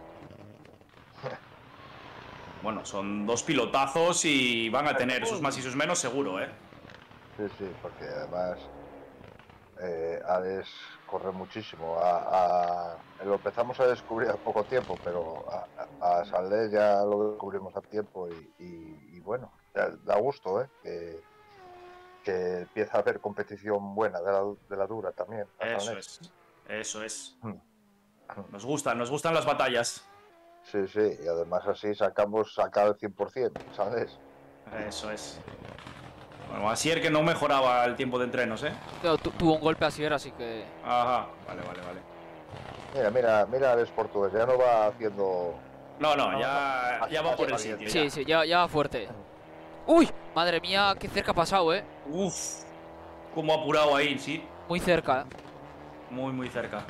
Bueno, son dos pilotazos y van a tener sus más y sus menos seguro, ¿eh? sí, sí, porque además eh, Alex corre muchísimo. A, a- lo empezamos a descubrir a poco tiempo, pero a, a, a Sanlés ya lo descubrimos a tiempo y, y- y bueno, da, da gusto, ¿eh? Que, que empieza a haber competición buena de la, de la dura también. a Eso Sanlés. es. Eso es. Mm. Nos gustan, nos gustan las batallas. Sí, sí, y además así sacamos sacar el cien por ciento, ¿sabes? Eso es. Bueno, Asier que no mejoraba el tiempo de entrenos, ¿eh? Pero tu- tuvo un golpe Asier, así que. Ajá, vale, vale, vale. Mira, mira, mira el portugués, ya no va haciendo... No, no, ya, ya va por el sitio. Sí, ya. sí, ya, ya va fuerte. ¡Uy! Madre mía, qué cerca ha pasado, eh. Uf, cómo apurado ahí, sí. Muy cerca. Muy, muy cerca.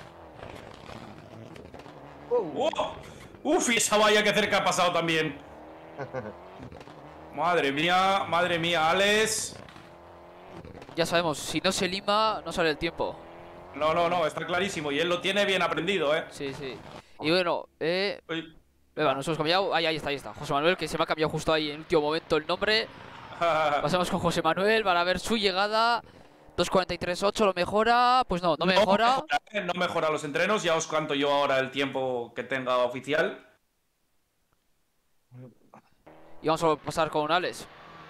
¡Oh! Uf, y esa valla que cerca ha pasado también. Madre mía, madre mía, Alex. Ya sabemos, si no se lima, no sale el tiempo. No, no, no, está clarísimo. Y él lo tiene bien aprendido, ¿eh? Sí, sí. Y bueno, eh. Uy. Eva, nos hemos cambiado. Ahí, ahí está, ahí está. José Manuel, que se me ha cambiado justo ahí en el último momento el nombre. Pasamos con José Manuel para ver su llegada. dos cuarenta y tres ocho, ¿lo mejora? Pues no, no mejora. mejora, ¿eh? No mejora los entrenos. Ya os canto yo ahora el tiempo que tenga oficial. Y vamos a pasar con Alex.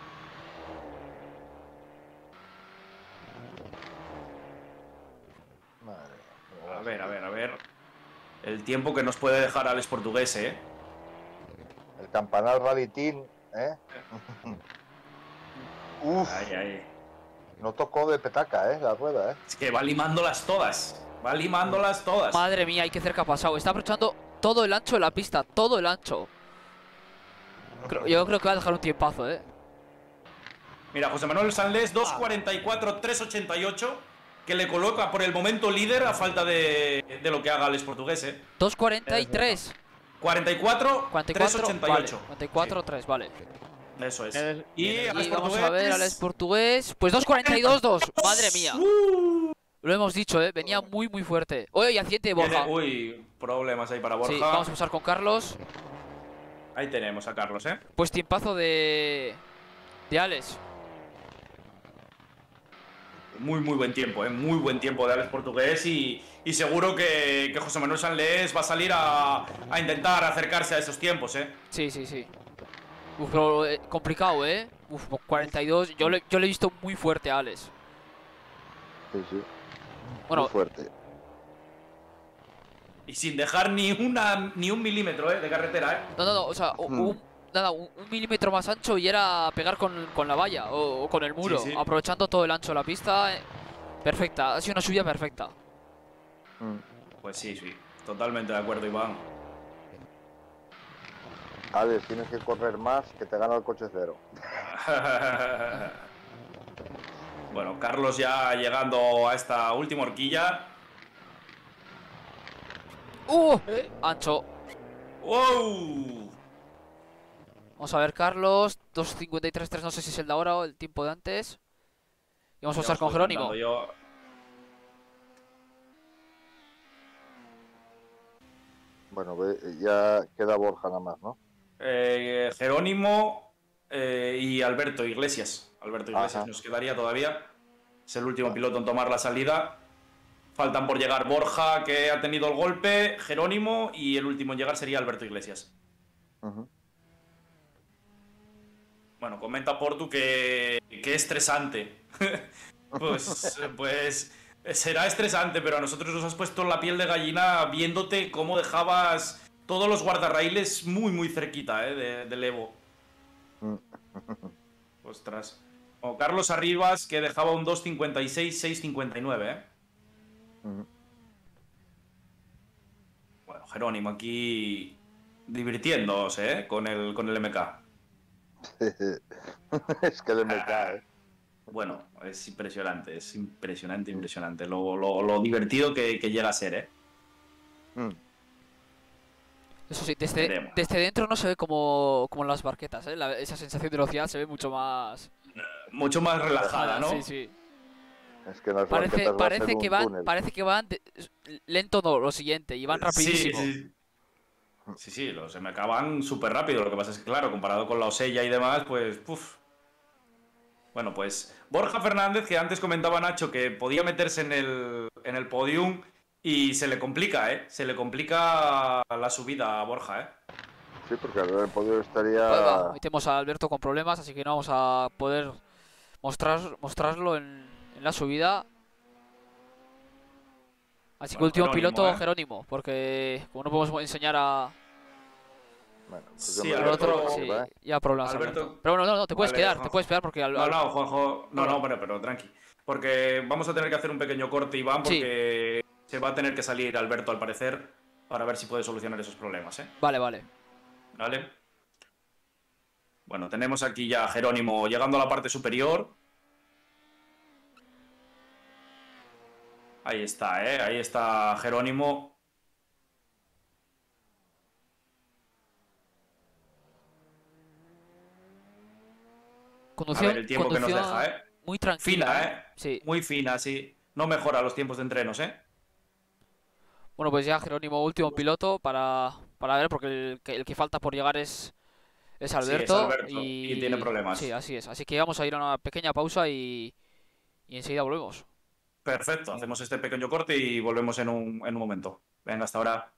Madre mía, A ver, a ver, a ver. El tiempo que nos puede dejar Alex Portugués, ¿eh? El campanar Rally Team, ¿eh? Uf, Ahí, ahí. no tocó de petaca, ¿eh? La rueda, ¿eh? Es que va limándolas todas. Va limándolas todas. Madre mía, y qué cerca ha pasado. Está aprovechando todo el ancho de la pista, todo el ancho. Creo- yo creo que va a dejar un tiempazo, eh. Mira, José Manuel Sanlés, dos cuarenta y cuatro tres ochenta y ocho, que le coloca por el momento líder a falta de, de lo que haga Alex Portugués, ¿eh? dos cuarenta y tres. cuarenta y cuatro cuarenta y tres cuatro, ochenta y vale. ocho. cuarenta y cuatro tres, vale. Sí, eso es. Eres- Y eres- Alex Y vamos Portugués. a ver, Alex Portugués. Pues dos cuarenta y dos dos. Madre mía. Uh, Lo hemos dicho, ¿eh? Venía muy, muy fuerte. Oye, y accidente de Borja. Tiene- Uy, problemas ahí para Borja. Sí, vamos a pasar con Carlos. Ahí tenemos a Carlos, ¿eh? Pues tiempazo de... De Alex. Muy, muy buen tiempo, ¿eh? Muy buen tiempo de Alex Portugués y, y seguro que, que José Manuel Sanlés va a salir a, a intentar acercarse a esos tiempos, ¿eh? Sí, sí, sí. Uf, pero eh, complicado, ¿eh? Uf, cuarenta y dos. Yo le, yo le he visto muy fuerte a Alex. Sí, sí. Bueno, Muy fuerte. Y sin dejar ni, una, ni un milímetro, ¿eh? De carretera, ¿eh? no, no, no. O sea, Hmm. un, nada, un, un milímetro más ancho y era pegar con, con la valla o, o con el muro. Sí, sí. Aprovechando todo el ancho de la pista. eh, Perfecta. Ha sido una subida perfecta. Mm. Pues sí, sí. Totalmente de acuerdo, Iván. Alex, tienes que correr más que te gana el coche cero. Bueno, Carlos ya llegando a esta última horquilla. ¡Uh! Ancho. ¡Wow! Vamos a ver, Carlos. dos cincuenta y tres tres. No sé si es el de ahora o el tiempo de antes. Y vamos a Ya usar os con voy Jerónimo. contando yo. Bueno, ve- ya queda Borja nada más, ¿no? Eh, Jerónimo eh, y Alberto Iglesias. Alberto Iglesias Ajá. nos quedaría todavía. Es el último piloto en tomar la salida. Faltan por llegar Borja, que ha tenido el golpe, Jerónimo, y el último en llegar sería Alberto Iglesias. Ujú. Bueno, comenta Portu que, que es estresante. pues, pues será estresante, pero a nosotros nos has puesto la piel de gallina viéndote cómo dejabas todos los guardarraíles muy, muy cerquita, ¿eh? de, del Evo. Mm. Ostras. O Carlos Arribas, que dejaba un dos cincuenta y seis, seis cincuenta y nueve, ¿eh? Ujú. Bueno, Jerónimo aquí divirtiéndose, ¿eh? Con el, con el M K. Es que le me cae. Bueno, es impresionante, es impresionante, impresionante. Lo, lo- lo divertido que, que llega a ser, ¿eh? Mm. Eso sí, desde, Veremos. desde dentro no se ve como, como en las barquetas, ¿eh? La- esa sensación de velocidad se ve mucho más... Mucho más relajada, ¿no? Sí, sí. Es que las Parece, barquetas va a ser parece, un que van, túnel. parece que van de- lento, no, lo siguiente, y van rapidísimo. Sí, sí. Sí, sí, los M K van súper rápido. Lo que pasa es que, claro, comparado con la Osella y demás, pues, puf. Bueno, pues Borja Fernández, que antes comentaba Nacho que podía meterse en el, en el podium y se le complica, ¿eh? Se le complica la subida a Borja, ¿eh? Sí, porque el podio estaría... Pues va, hoy tenemos a Alberto con problemas, así que no vamos a poder mostrar, mostrarlo en, en la subida. Así que Bueno, último Jerónimo, piloto, ¿eh? Jerónimo, porque como no podemos enseñar a... Bueno, pues Sí, yo me al voy a Alberto- otro, correr, sí, ¿eh? ya problemas. Alberto- Alberto. Pero bueno, no, no, te puedes Vale, quedar, Juanjo. te puedes quedar porque... al- No, al- no, Juanjo. No, no, pero, pero tranqui. Porque vamos a tener que hacer un pequeño corte, Iván, Sí. porque se va a tener que salir Alberto, al parecer, para ver si puede solucionar esos problemas, ¿eh? Vale, vale. ¿Vale? Bueno, tenemos aquí ya a Jerónimo llegando a la parte superior. Ahí está, ¿eh? Ahí está Jerónimo. A Conducción, ver el tiempo que nos conducción deja, ¿eh? muy tranquila. Fina, ¿eh? ¿eh? Sí. Muy fina, sí. No mejora los tiempos de entrenos, ¿eh? Bueno, pues ya Jerónimo, último piloto para, para ver, porque el que, el que falta por llegar es, es Alberto. Alberto, y tiene problemas. Sí, así es. Así que vamos a ir a una pequeña pausa y, y enseguida volvemos. Perfecto. Hacemos este pequeño corte y volvemos en un, en un momento. Venga, hasta ahora.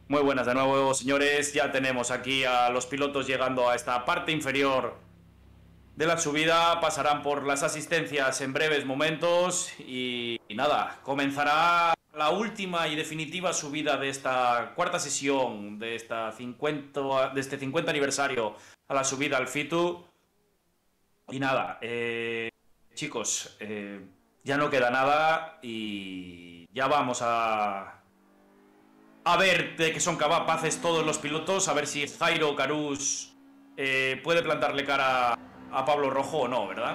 Muy buenas de nuevo, señores. Ya tenemos aquí a los pilotos llegando a esta parte inferior de la subida. Pasarán por las asistencias en breves momentos y, y nada, comenzará la última y definitiva subida de esta cuarta sesión de, esta cincuenta, de este cincuenta aniversario a la subida al Fitu. Y nada, eh, chicos, eh, ya no queda nada y ya vamos a... A ver de qué son capaces todos los pilotos, a ver si Jairo Carús eh, puede plantarle cara a Pablo Rojo o no, ¿verdad?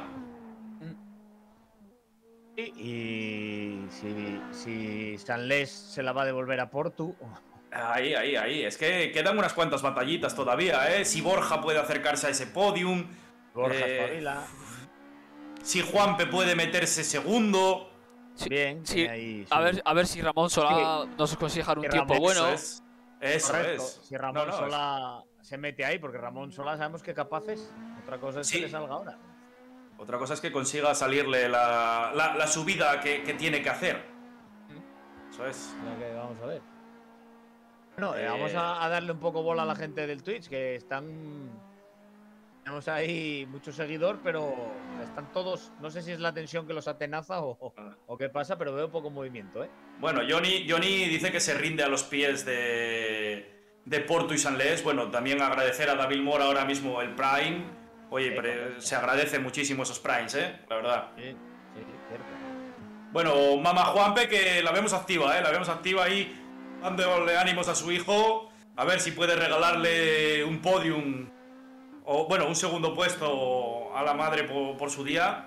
Y, y si, si Sanlés se la va a devolver a Portu. Ahí, ahí, ahí. Es que quedan unas cuantas batallitas todavía, ¿eh? Si Borja puede acercarse a ese podium. Borja eh, espabila. Si Juanpe puede meterse segundo. Sí, Bien, sí. tiene ahí, A sí. ver, a ver si Ramón Solá nos consigue dejar un Que tiempo Ramón- bueno. Eso es. Eso Correcto. es. Si Ramón No, no, Solá se mete ahí, porque Ramón Solá sabemos que capaces. Otra cosa es Sí. que le salga ahora. Otra cosa es que consiga salirle la, la, la subida que, que tiene que hacer. Eso es. Ya que vamos a ver. Bueno, eh, Eh, vamos a, a darle un poco bola a la gente del Twitch, que están... Tenemos ahí mucho seguidor, pero están todos... No sé si es la tensión que los atenaza o, o, o qué pasa, pero veo poco movimiento, ¿eh? Bueno, Johnny, Johnny dice que se rinde a los pies de, de Porto y Sanlés. Bueno, también agradecer a David Mora ahora mismo el Prime. Oye, Sí, pero correcto. se agradece muchísimo esos Primes, ¿eh? La verdad. Sí, sí, cierto. Bueno, Mama Juanpe, que la vemos activa, ¿eh? La vemos activa ahí, dándole ánimos a su hijo. A ver si puede regalarle un podium, o bueno, un segundo puesto a la madre por, por su día.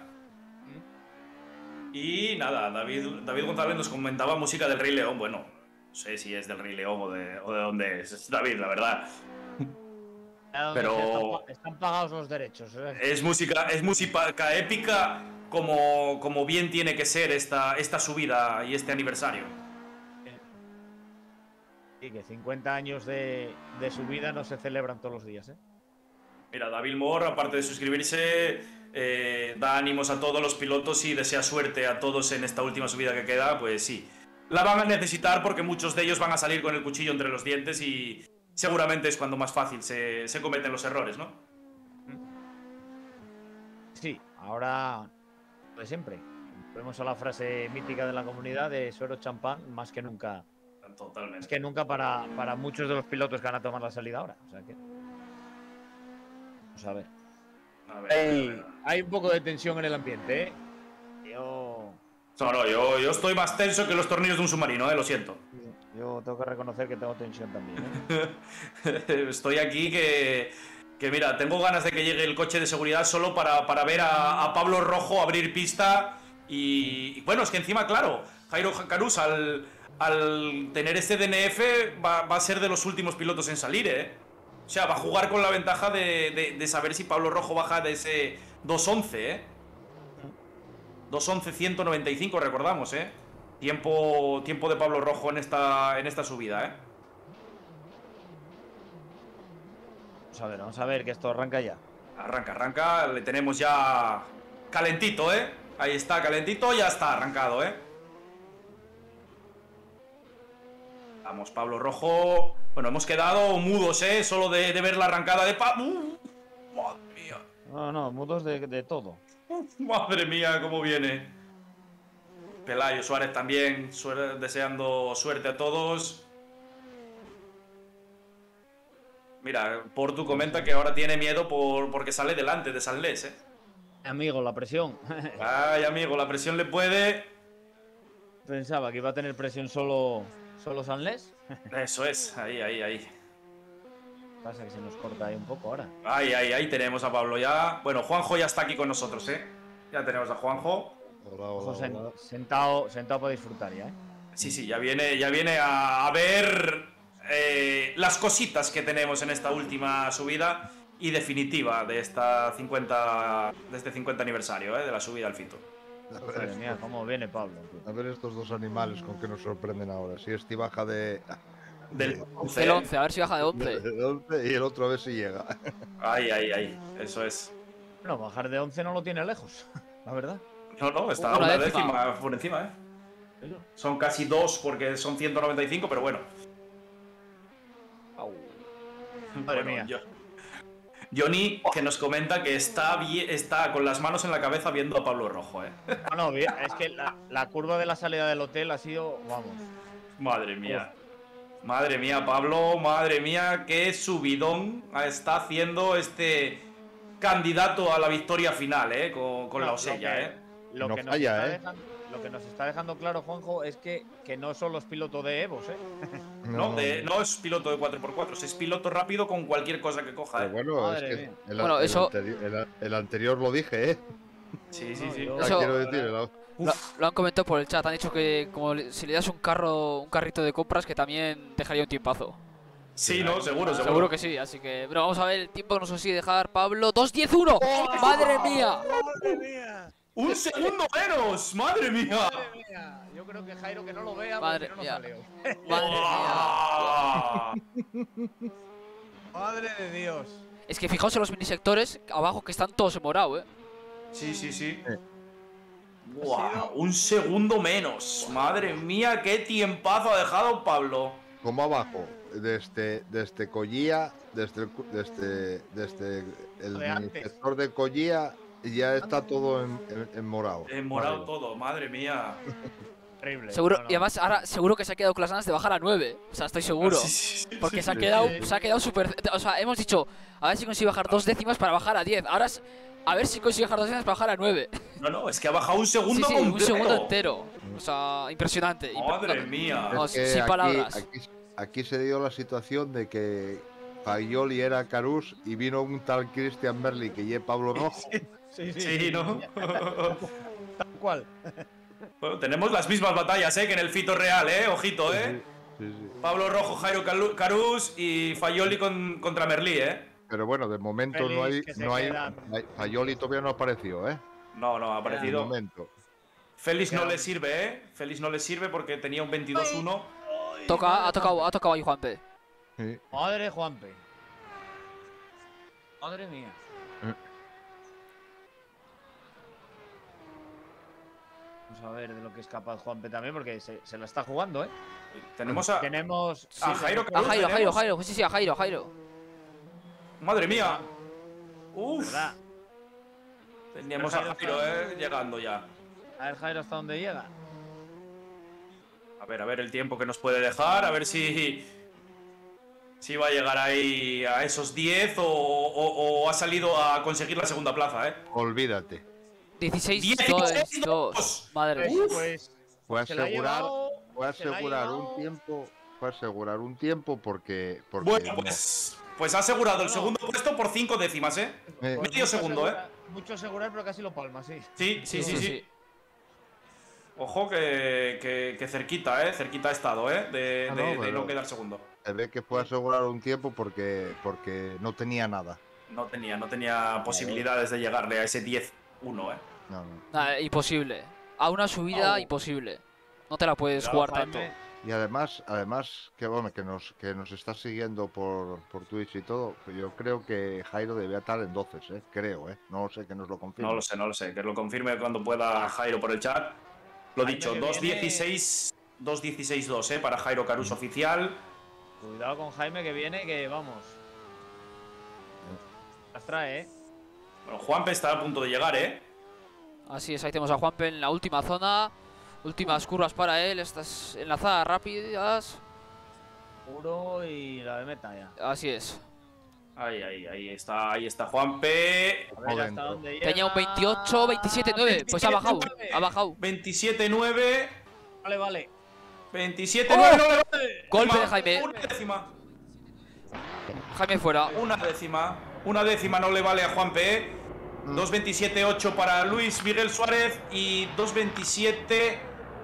Y nada, David, David González nos comentaba música del Rey León. Bueno, no sé si es del Rey León o de, o de dónde es. Es David, la verdad. ¿A dónde Pero- se Están, pa- están pagados los derechos. ¿eh? Es música, es música épica como, como bien tiene que ser esta, esta subida y este aniversario. Y que cincuenta años de, de su vida no se celebran todos los días, ¿eh? Mira, David Moore, aparte de suscribirse, eh, da ánimos a todos los pilotos y desea suerte a todos en esta última subida que queda. Pues sí, la van a necesitar porque muchos de ellos van a salir con el cuchillo entre los dientes y seguramente es cuando más fácil se, se cometen los errores, ¿no? Sí, ahora lo de siempre. Volvemos a la frase mítica de la comunidad de suero champán, más que nunca. Más Totalmente. que nunca para, para muchos de los pilotos que van a tomar la salida ahora. O sea que. Vamos a ver. A ver, a ver, Hay, a ver. hay un poco de tensión en el ambiente, ¿eh? Yo. No, no, yo, yo estoy más tenso que los tornillos de un submarino, eh, lo siento. Yo tengo que reconocer que tengo tensión también, ¿eh? Estoy aquí que, que, mira, tengo ganas de que llegue el coche de seguridad solo para, para ver a, a Pablo Rojo abrir pista. Y, y bueno, es que encima, claro, Jairo Carús al, al tener este D N F va, va a ser de los últimos pilotos en salir, ¿eh? O sea, va a jugar con la ventaja de, de, de saber si Pablo Rojo baja de ese dos once, ¿eh? dos once ciento noventa y cinco, recordamos, ¿eh? Tiempo, tiempo de Pablo Rojo en esta, en esta subida, ¿eh? Vamos a ver, vamos a ver que esto arranca ya. Arranca, arranca, le tenemos ya calentito, ¿eh? Ahí está, calentito, ya está arrancado, ¿eh? Vamos, Pablo Rojo. Bueno, hemos quedado mudos, ¿eh? Solo de, de ver la arrancada de Pablo. ¡Uh! Madre mía. No, no, mudos de, de todo. Madre mía, cómo viene. Pelayo Suárez también, suer- deseando suerte a todos. Mira, Portu comenta que ahora tiene miedo por, porque sale delante de Sanlés, ¿eh? Amigo, la presión. Ay, amigo, la presión le puede. Pensaba que iba a tener presión solo, solo Sanlés. Eso es, ahí, ahí, ahí. Pasa que se nos corta ahí un poco ahora. Ahí, ahí, ahí tenemos a Pablo ya. Bueno, Juanjo ya está aquí con nosotros, ¿eh? Ya tenemos a Juanjo. Hola, Ojo, hola, sen- hola. sentado, sentado para disfrutar ya, ¿eh? Sí, sí, ya viene, ya viene a, a ver eh, las cositas que tenemos en esta última subida y definitiva de esta cincuenta, de este cincuenta aniversario, ¿eh? De la subida al Fito. A Madre ver, mía, cómo viene Pablo. tío. a ver estos dos animales con que nos sorprenden ahora. Si este baja de, Del once, El ¿eh? once, a ver si baja de once. de once y el otro a ver si llega. Ahí, ahí, ahí. Eso es. Bueno, bajar de once no lo tiene lejos, la verdad. No, no, está Una una, décima. décima por encima, ¿eh? Son casi dos porque son ciento noventa y cinco, pero bueno. Au. Madre Bueno, mía. yo- Johnny, que nos comenta que está, vie- está con las manos en la cabeza viendo a Pablo Rojo, ¿eh? No, no, bien, es que la, la curva de la salida del hotel ha sido, vamos. Madre mía. Madre mía, Pablo, madre mía, qué subidón está haciendo este candidato a la victoria final, ¿eh? Con, con No, la lo Osella, que- ¿eh? Lo, No que nos falla, está ¿eh? dejando, lo que nos está dejando claro, Juanjo, es que, que no son los pilotos de Evos, ¿eh? No, de- no es piloto de cuatro por cuatro, es piloto rápido con cualquier cosa que coja, Pero ¿eh? bueno, Madre es que mía. el, Bueno, el eso- anterior, el- el anterior lo dije, ¿eh? Sí, sí, No, sí. yo- O sea, Eso- quiero decir, el- Lo, lo han comentado por el chat, han dicho que como le- si le das un carro, un carrito de compras que también dejaría un tiempazo. Sí, no, seguro, seguro. Seguro que sí, así que bueno, vamos a ver el tiempo que nos consigue dejar Pablo. dos diez uno. ¡Madre mía! ¡Madre mía! ¡Un segundo menos! ¡Madre mía! ¡Madre mía! Yo creo que Jairo que no lo vea, Madre porque si no, no mía. sale. Madre mía. ¡Ah! ¡Madre de Dios! Es que fijaos en los minisectores abajo que están todos en morado, eh. Sí, sí, sí. Eh. Buah, un segundo menos. Madre mía, qué tiempazo ha dejado Pablo. como abajo, desde, desde Collía, desde, el cu- desde, desde el De antes. sector de Collía, ya está todo en, en- en morado. En morado Vale. todo, madre mía. Terrible. Seguro, No, no. y además ahora seguro que se ha quedado con las ganas de bajar a nueve. O sea, estoy seguro. Sí, sí, sí, Porque sí, se ha sí. quedado, sí. se ha quedado súper. O sea, hemos dicho, a ver si consigue bajar dos décimas para bajar a diez. Ahora es, a ver si consigue bajar dos décimas para bajar a nueve. No, no, es que ha bajado un Sí, segundo sí, un completo. segundo entero. O sea, impresionante. Madre Impre- mía. No, Es que sin aquí- palabras. Aquí, aquí se dio la situación de que Faioli era Carús y vino un tal Christian Merli que lleva Pablo Rojo. Sí, sí, Sí, ¿no? Tal cual. Bueno, tenemos las mismas batallas, ¿eh? Que en el Fito Real, ¿eh? Ojito, ¿eh? Sí, sí. Pablo Rojo, Jairo Calu- Carús y Faioli con, contra Merlí, ¿eh? Pero bueno, de momento no hay, Félix, que se no hay, quedan. hay- Faioli todavía no apareció, ¿eh? No, no, ha De aparecido. momento. Félix no Quedan. le sirve, ¿eh? Félix no le sirve porque tenía un veintidós uno. Toca, ha tocado, ha tocado ahí Juanpe. Sí. Madre Juanpe. Madre mía. Eh. Vamos a ver de lo que es capaz Juanpe también, porque se, se la está jugando, ¿eh? Tenemos a. Tenemos. A sí, Jairo A Carús Jairo, Jairo, tenemos. Jairo. Sí, sí, a Jairo, a Jairo. Madre mía. Uf. ¿Verdad? Teníamos Jairo a Jairo, ¿eh? Llegando ya. A ver, Jairo, hasta dónde llega. A ver, a ver el tiempo que nos puede dejar. A ver si. Si va a llegar ahí a esos diez o, o- o ha salido a conseguir la segunda plaza, ¿eh? Olvídate. dieciséis dieciséis dos. dos. Madre Pues, mía. pues Fue se la ha asegurar, llevado, fue se la ha asegurar llevado. un tiempo, fue asegurar un tiempo porque, porque Bueno, no- pues. Pues ha asegurado el No. segundo puesto por cinco décimas, ¿eh? eh, Pues medio mucho segundo, asegurar- Mucho asegurar, pero casi lo palma, sí. Sí, sí, sí, sí. Ojo que, que, que cerquita, ¿eh? Cerquita ha estado, ¿eh? De, Ah, de- no, de pero- no quedar segundo. se ve que fue asegurar un tiempo porque, porque no tenía nada. No tenía, no tenía posibilidades de llegarle a ese diez uno, ¿eh? No, no. Nada, imposible. A una subida, Au. imposible. No te la puedes Cuidado, jugar tanto. Jaime. Y además, además que bueno, que nos que nos está siguiendo por, por Twitch y todo, pues yo creo que Jairo debía estar en doce, ¿eh? Creo, ¿eh? No sé que nos lo confirme. No lo sé, no lo sé. Que lo confirme cuando pueda Jairo por el chat. Lo Jaime dicho, que dos viene- dieciséis dos dieciséis dos, ¿eh? Para Jairo Caruso oficial. Cuidado con Jaime que viene, que vamos. Las trae, ¿eh? Bueno, Juanpe está a punto de llegar, ¿eh? Así es, ahí tenemos a Juanpe en la última zona. Últimas curvas para él, estas enlazadas rápidas. Puro y la de meta ya. Así es. Ahí, ahí, ahí está, ahí está Juanpe. A ver hasta dentro. dónde llega. Tenía un veintiocho, veintisiete nueve. Pues ha bajado, ha bajado. veintisiete nueve. Vale, vale. veintisiete nueve. no le vale. Golpe de Décima, Jaime. Una décima. Jaime fuera. Una décima. Una décima no le vale a Juanpe, ¿eh? dos veintisiete ocho para Luis Miguel Suárez y dos veintisiete.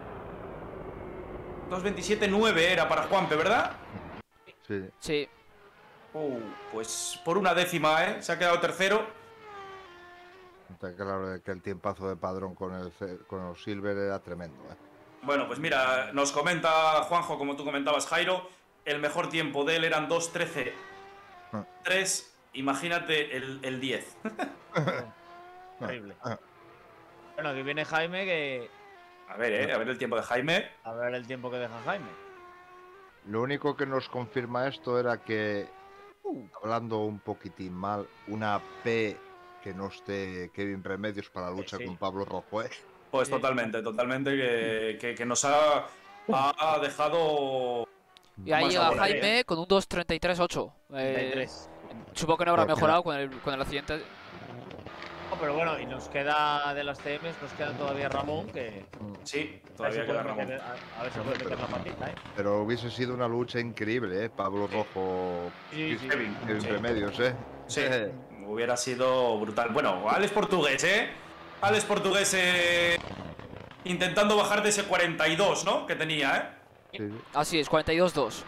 dos veintisiete nueve era para Juanpe, ¿verdad? Sí. Sí. Uh, pues por una décima, ¿eh? Se ha quedado tercero. Está claro de que el tiempazo de Padrón con el ce- con el Silver era tremendo, ¿eh? Bueno, pues mira, nos comenta Juanjo, como tú comentabas, Jairo, el mejor tiempo de él eran dos trece tres. Imagínate el, el diez. Terrible. Ah. Bueno, que viene Jaime, que. A ver, ¿eh? A ver el tiempo de Jaime. A ver el tiempo que deja Jaime. Lo único que nos confirma esto era que, hablando un poquitín mal, una P que no esté Kevin Remedios para la lucha Sí, sí. con Pablo Rojo, ¿eh? Pues totalmente, totalmente que, que, que nos ha, ha dejado. Y ahí Más llega sabor, Jaime con un dos treinta y tres ocho. treinta y Eh, tres. supongo que no habrá Porque- mejorado con el, con el accidente. No, pero bueno, y nos queda de las T Ms, nos queda todavía Ramón, que Sí, a ver todavía si queda puede Ramón. meter, a, a ver si puede meter la patita, ¿eh? Pero hubiese sido una lucha increíble, ¿eh? Pablo Rojo, Sí, sí. Kevin, Kevin sí. Remedios, ¿eh? Sí, hubiera sido brutal. Bueno, Alex Portugués, ¿eh? Alex Portugués eh, intentando bajar de ese cuarenta y dos, ¿no? Que tenía, ¿eh? Sí, sí. Así es, cuarenta y dos dos.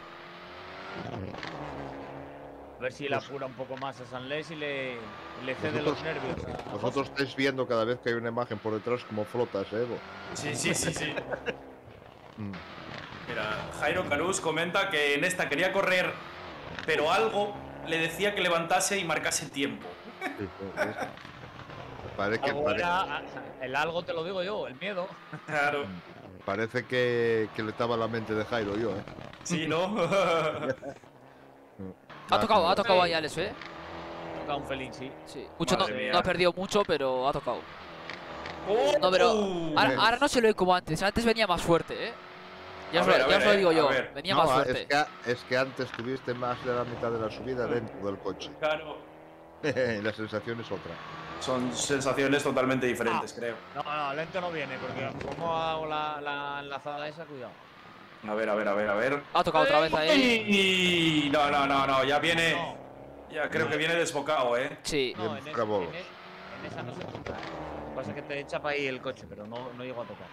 A ver si le apura un poco más a Sanlés y le, y le cede Vosotros- los nervios. a- a Vosotros estáis viendo cada vez que hay una imagen por detrás como flotas, ¿eh? Evo? Sí, sí, sí, sí. Mm. Mira, Jairo Carús comenta que en esta quería correr, pero algo le decía que levantase y marcase tiempo. Sí, sí, sí. Parece que, Algo pare- era- el algo te lo digo yo, el miedo. Claro. parece que, que le estaba la mente de Jairo yo, ¿eh? Sí, ¿no? Ha tocado, ha tocado Sí. ahí Alex, ¿eh? Toca un felín, sí. Sí. Mucho no, Madre mía. no ha perdido mucho, pero ha tocado. Oh, No, pero uh. ahora, ahora no se lo ve como antes. Antes venía más fuerte, ¿eh? Ya A os, lo- ver, a ya os ver, lo eh, digo a yo. ver. Venía No, más ah, fuerte. es, que, es que antes tuviste más de la mitad de la subida dentro del coche. Claro. Y la sensación es otra. Son sensaciones totalmente diferentes, creo. No, no, lento no viene, porque como hago la, la enlazada esa, cuidado. A ver, a ver, a ver, a ver. Ha tocado otra vez ahí. Y... No, no, no, no, ya viene. No, Ya creo que viene desbocado, ¿eh? Sí. no, Bien, en, es- fuera bolos. en es- en esa no se toca. ¿eh? Lo que pasa es que te echa para ahí el coche, pero no, no llego a tocar.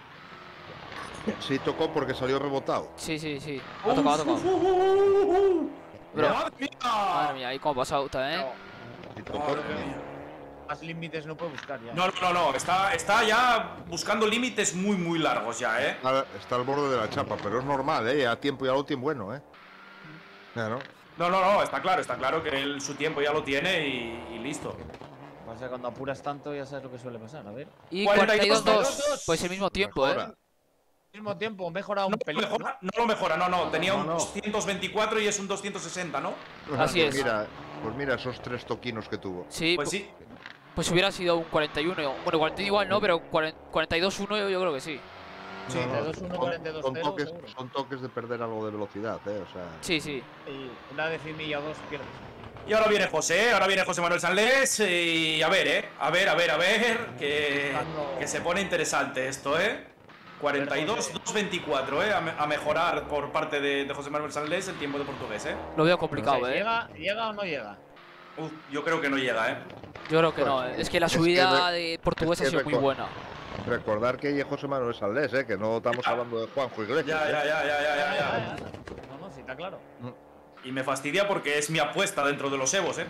Sí tocó porque salió rebotado. Sí, sí, sí. Ha tocado, ha tocado. Uf, uf, uf, uf. Bro. ¡Madre mía! Madre mía, ahí como pasa auta, ¿eh? No, Sí tocó. Madre mía. más límites no puede buscar ya. No, no, no, no. Está, está ya buscando límites muy, muy largos ya, ¿eh? Está, está al borde de la chapa, pero es normal, ¿eh? A tiempo y a lo tiempo bueno, ¿eh? Claro. No, no, no, está claro, está claro que él su tiempo ya lo tiene y, y listo. Lo que pasa es que cuando apuras tanto ya sabes lo que suele pasar. A ver. Y cuarenta y dos, cuarenta y dos dos. Pues el mismo tiempo, ¿eh? Mejora. Al mismo tiempo, mejora un No, pelín. ¿no? mejora, no lo mejora, no, no. Tenía un No, no. doscientos veinticuatro y es un doscientos sesenta, ¿no? Así Pues es. Mira, pues mira esos tres toquinos que tuvo. Sí, Pues pu- sí. pues hubiera sido un cuarenta y uno. Bueno, cuarenta y uno igual no, pero cuarenta y dos uno yo, yo creo que sí. Sí, No, no, de dos uno, son- cuarenta y dos son, cero, toques, seguro. son toques de perder algo de velocidad, ¿eh? O sea, Sí, sí. Y una decimilla o dos pierdes. Y ahora viene José, ahora viene José Manuel Sanlés y a ver, ¿eh? A ver, a ver, a ver, que, que se pone interesante esto, ¿eh? cuarenta y dos dos veinticuatro, ¿eh? A, me- a mejorar por parte de, de José Manuel Sanlés el tiempo de portugués, ¿eh? Lo veo complicado, O sea, ¿eh? ¿llega, ¿Llega o no llega? Uf, yo creo que no llega, ¿eh? Yo creo que no. Es que la Es que subida re- de portugués es ha que sido muy reco- buena. recordar que ella es José Manuel Saldés, ¿eh? Que no estamos Ya. hablando de Juanjo Iglesias. Ya, ¿eh? ya, ya, ya, ya, ya, ya. No, no, sí, está claro. Y me fastidia porque es mi apuesta dentro de los Evos, ¿eh?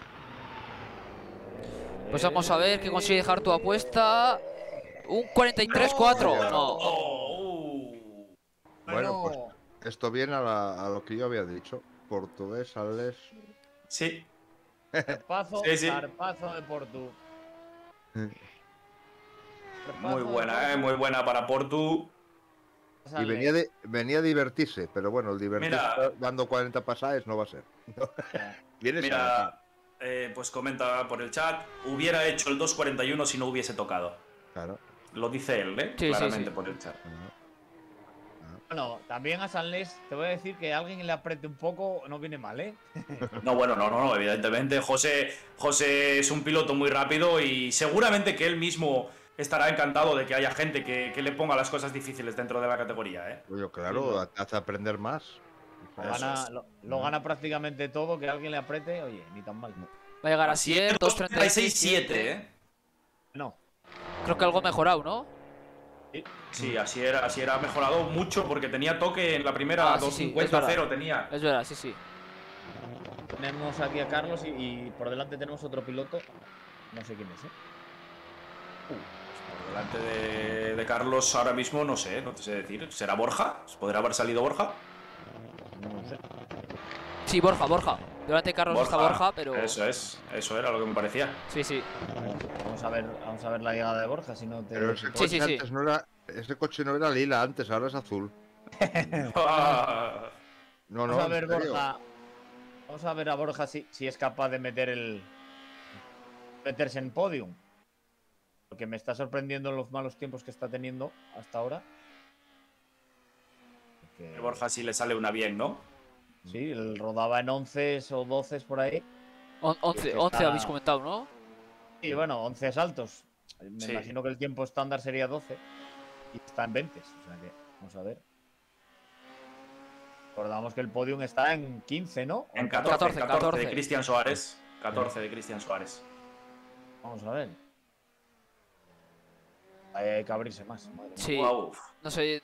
Pues vamos a ver qué consigue dejar tu apuesta. Un cuarenta y tres cuatro. No. No. Oh, uh. Bueno, pues esto viene a, la- a lo que yo había dicho. Portugués, Saldés. Sí, Zarpazo, Sí, sí. zarpazo de Portu. muy buena, ¿eh? Muy buena para Portu. Y venía, de, venía a divertirse, pero bueno, el divertirse Mira. dando cuarenta pasajes no va a ser. Viene Mira, eh, pues comenta por el chat, hubiera hecho el dos cuarenta y uno si no hubiese tocado. Claro. Lo dice él, ¿eh? Sí, sí, Claramente sí. por el chat. Bueno, también a Sanlés te voy a decir que alguien le apriete un poco no viene mal, ¿eh? No, bueno, no, no, no, evidentemente José, José es un piloto muy rápido y seguramente que él mismo estará encantado de que haya gente que, que le ponga las cosas difíciles dentro de la categoría, ¿eh? Oye, claro, hace aprender más. Lo Eso gana, es. lo, lo gana prácticamente todo, que alguien le apriete, oye, ni tan mal. Va a llegar a cien, dos treinta y seis, siete, ¿eh? No. Creo que algo mejorado, ¿no? Sí, así era, así era mejorado mucho porque tenía toque en la primera, Ah, sí, dos sí, cincuenta es cero tenía. Es verdad, sí, sí. Tenemos aquí a Carlos y, y por delante tenemos otro piloto. No sé quién es, ¿eh? Por delante de, de Carlos ahora mismo no sé, no te sé decir. ¿Será Borja? ¿Podrá haber salido Borja? No lo sé. Sí, Borja, Borja. Delante de Carlos está Borja, pero. Eso es, eso era lo que me parecía. Sí, sí. Vamos a ver, vamos a ver la llegada de Borja, si no te. Pero ese Sí, coche sí, sí. antes no era. Ese coche no era lila antes, ahora es azul. Ah, No, no, Vamos a en ver, serio. Borja. Vamos a ver a Borja si, si es capaz de meter el. meterse en podium. Porque me está sorprendiendo los malos tiempos que está teniendo hasta ahora. Porque, Borja sí le sale una bien, ¿no? sí, él rodaba en once o doce por ahí. On- once, Este once está- habéis comentado, ¿no? Y bueno, once saltos. Me Sí. imagino que el tiempo estándar sería doce. Y está en veinte. O sea que, vamos a ver. Recordamos que el podium está en quince, ¿no? En catorce. catorce, catorce, catorce de catorce. Cristian Suárez. catorce de Cristian Suárez. Vamos a ver. Ahí hay que abrirse más. Madre mía. Sí. Guau. No sé.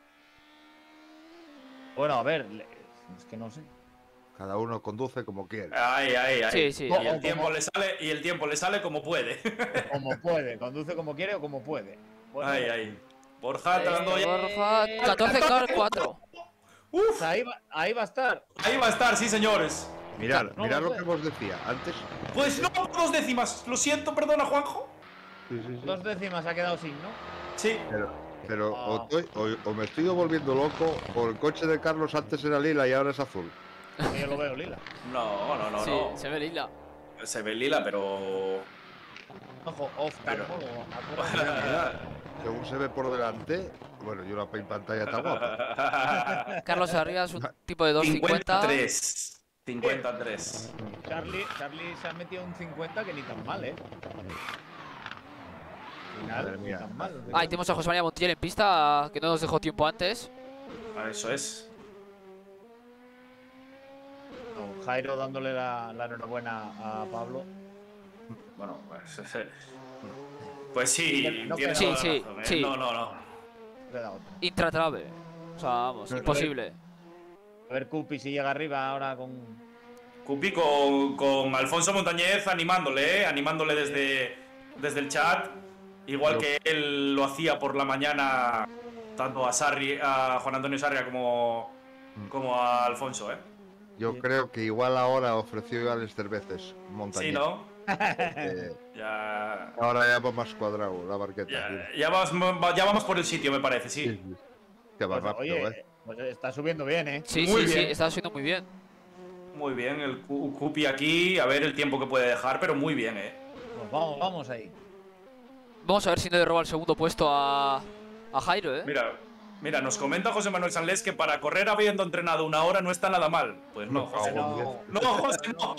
Bueno, a ver. le- Es que no sé. Cada uno conduce como quiere. Ay, ay, ay. Sí, sí. Y el O tiempo como- le sale, y el tiempo le sale como puede. Como puede. Conduce como quiere o como puede. Bueno, Ay, ay. Borja, te dando ya. Borja, catorce cuatro. Uf, ahí, va, ahí va a estar. ahí va a estar, sí, señores. Mirad, no mirad lo lo sé. que os decía. Antes. Pues no, por dos décimas. Lo siento, perdona, Juanjo. Sí, sí, sí. Dos décimas ha quedado sin, ¿no? Sí. Pero, pero Ah. o, estoy- o- o me estoy volviendo loco, o el coche de Carlos antes era lila y ahora es azul. Yo lo veo lila. No, no, no, Sí, no. se ve lila. Se ve lila, pero. Ojo, off Pero- acuérdate. Según se ve por delante, bueno, yo la en pantalla está guapa. Carlos Arriba es un tipo de dos cincuenta. cincuenta y tres. cincuenta y tres. Charlie, Charlie se ha metido un cincuenta que ni tan mal, ¿eh? Al final, Madre ni mía. tan mal. Ahí tenemos a José María Montiel en pista, que no nos dejó tiempo antes. Ah, eso es. No, Jairo dándole la, la enhorabuena a Pablo. Bueno, pues. Pues sí, No tienes queda- toda Sí, la sí, razón, ¿eh? sí. No, no, no. Queda otro. Intratable. O sea, vamos, imposible. A ver, Cupi si llega arriba ahora con. Cupi con, con Alfonso Montañez animándole, ¿eh? Animándole desde, desde el chat. Igual Pero- que él lo hacía por la mañana, tanto a Sarri, a Juan Antonio Sarria como, como a Alfonso, ¿eh? Yo creo que igual ahora ofreció ya las cervezas montañés. Sí, ¿no? Eh, Ya, ahora ya va más cuadrado la barqueta. ya, ya, vamos, ya vamos por el sitio, me parece, Sí, sí. sí. Que va Pues, rápido, oye, ¿eh? pues está subiendo bien, ¿eh? Sí, Muy sí, sí, bien. está haciendo muy bien. Muy bien, el Cu- Cupi aquí, a ver el tiempo que puede dejar, pero muy bien, ¿eh? Pues vamos, vamos ahí. Vamos a ver si no le roba el segundo puesto a, a Jairo, ¿eh? Mira, mira, nos comenta José Manuel Sanlés que para correr habiendo entrenado una hora no está nada mal. Pues no, José, no. No, No, José, no.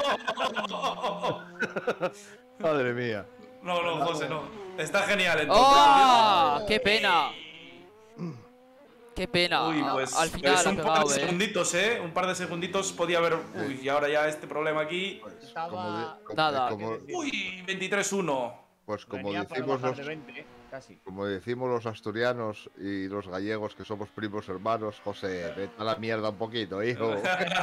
Madre mía. No, no, José, no. Está genial entonces. ¡Oh! ¡Qué pena! ¡Qué pena! Uy, A- pues, Al final pues ha un par pegado, de ¿eh? segunditos, ¿eh? Un par de segunditos podía haber... Uy, y ahora ya este problema aquí... Pues Estaba- como, de- como- Nada. como- Uy, veintitrés uno. pues como venía para decimos bajar los, de veinte, ¿eh? Casi. como decimos los asturianos y los gallegos que somos primos hermanos, José, vete a la mierda un poquito, hijo.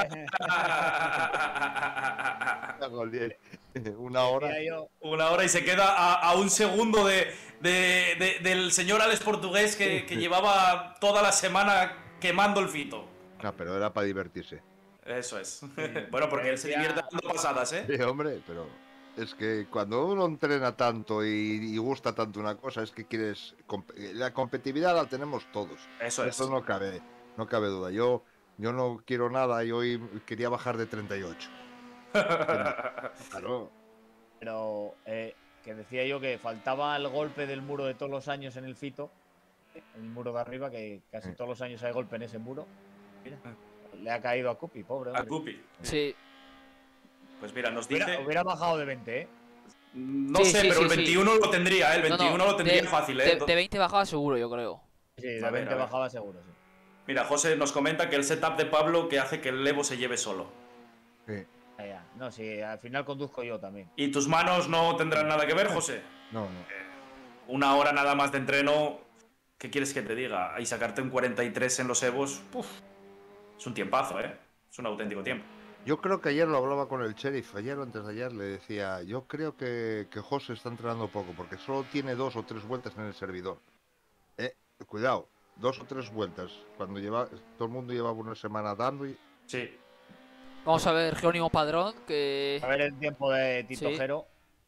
Una hora. Decía yo, Una hora y se queda a, a un segundo de, de- de- del señor Alex Portugués que, que llevaba toda la semana quemando el fito. No, pero era para divertirse. Eso es. Bueno, porque él se Decía- divierte dando pasadas, ¿eh? Sí, hombre, pero es que cuando uno entrena tanto y, y gusta tanto una cosa, es que quieres... comp- La competitividad la tenemos todos. Eso es. Eso no cabe, no cabe duda. Yo, yo no quiero nada y hoy quería bajar de treinta y ocho. Claro. pero eh, que decía yo que faltaba el golpe del muro de todos los años en el fito. El muro de arriba, que casi Sí. todos los años hay golpe en ese muro. Mira, le ha caído a Cupi, pobre A hombre. Cupi. Sí. Pues mira, nos Hubiera, dice... hubiera bajado de veinte, ¿eh? No Sí, sé, sí, pero sí, el sí. veintiuno lo tendría, ¿eh? El No, no, veintiuno lo tendría de- fácil, ¿eh? De, de veinte bajaba seguro, yo creo. Sí, de A ver, veinte a ver. bajaba seguro, sí. Mira, José nos comenta que el setup de Pablo que hace que el Evo se lleve solo. Sí. Ya, ya. No, sí, al final conduzco yo también. ¿Y tus manos no tendrán nada que ver, José? No, no. Una hora nada más de entreno, ¿qué quieres que te diga? Y sacarte un cuarenta y tres en los Evos, uf, es un tiempazo, ¿eh? Es un auténtico tiempo. Yo creo que ayer lo hablaba con el sheriff, ayer o antes de ayer le decía, yo creo que, que José está entrenando poco, porque solo tiene dos o tres vueltas en el servidor. Eh, cuidado, dos o tres vueltas. Cuando lleva, todo el mundo llevaba una semana dando y... Sí. Vamos a ver Jerónimo Padrón, que... A ver el tiempo de Tito Sí. Jero.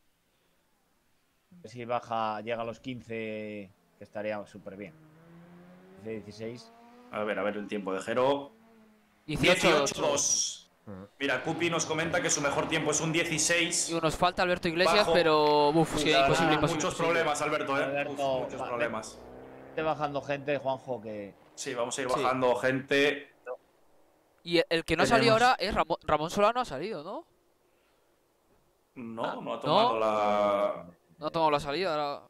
Si baja, llega a los quince, que estaría súper bien. quince, dieciséis. A ver, a ver el tiempo de Jero. dieciocho dieciocho dos. Mira, Cupi nos comenta que su mejor tiempo es un dieciséis. Y nos falta Alberto Iglesias, Bajo. pero. Uf, sí, La imposible, verdad, imposible. Muchos imposible. problemas, Alberto, ¿eh? Alberto, Uf, muchos va, problemas. Esté bajando gente, Juanjo, que. Sí, vamos a ir Sí. bajando gente. Y el que no ha Tenemos- salido ahora es Ramón, Ramón Solano, ha salido, ¿no? No, no ha ¿No? tomado la. No ha tomado la salida. Ahora...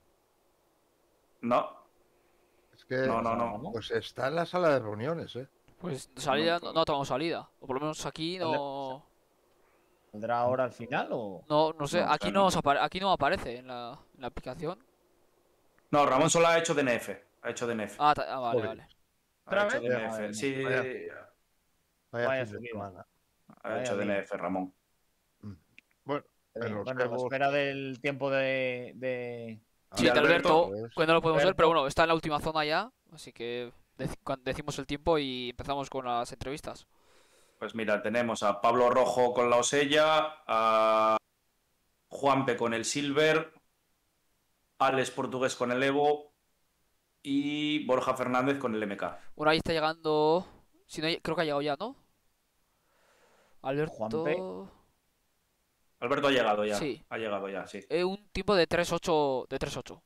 No, Es que no, no, no. pues está en la sala de reuniones, ¿eh? Pues salida, no, no ha tomado salida. O por lo menos aquí no. ¿Saldrá ahora al final o.? No, no sé, No, aquí o sea, no, no. os apare- aquí no aparece en la, en la aplicación. No, Ramón solo ha hecho D N F. Ha hecho D N F. Ah, ta- ah, vale, Joder. vale. Ha ¿Otra hecho vez? D N Madre F. Sí, Vaya. Vaya Vaya fin de subida. semana. ha Vaya hecho bien. D N F, Ramón. Bueno, Eh, en los bueno, a la Cebos- espera del tiempo de. de... Sí, de de Alberto, Alberto, pues. que no lo podemos ver, Alberto. pero bueno, está en la última zona ya. Así que dec- cuan- decimos el tiempo y empezamos con las entrevistas. Pues mira, tenemos a Pablo Rojo con la Osella, a Juanpe con el Silver, Alex Portugués con el Evo y Borja Fernández con el M K. Bueno, ahí está llegando. Si no, creo que ha llegado ya, ¿no? Alberto. Juanpe. Alberto ha llegado ya. Sí. Ha llegado ya, sí. Eh, un tiempo de tres ocho. De tres ocho.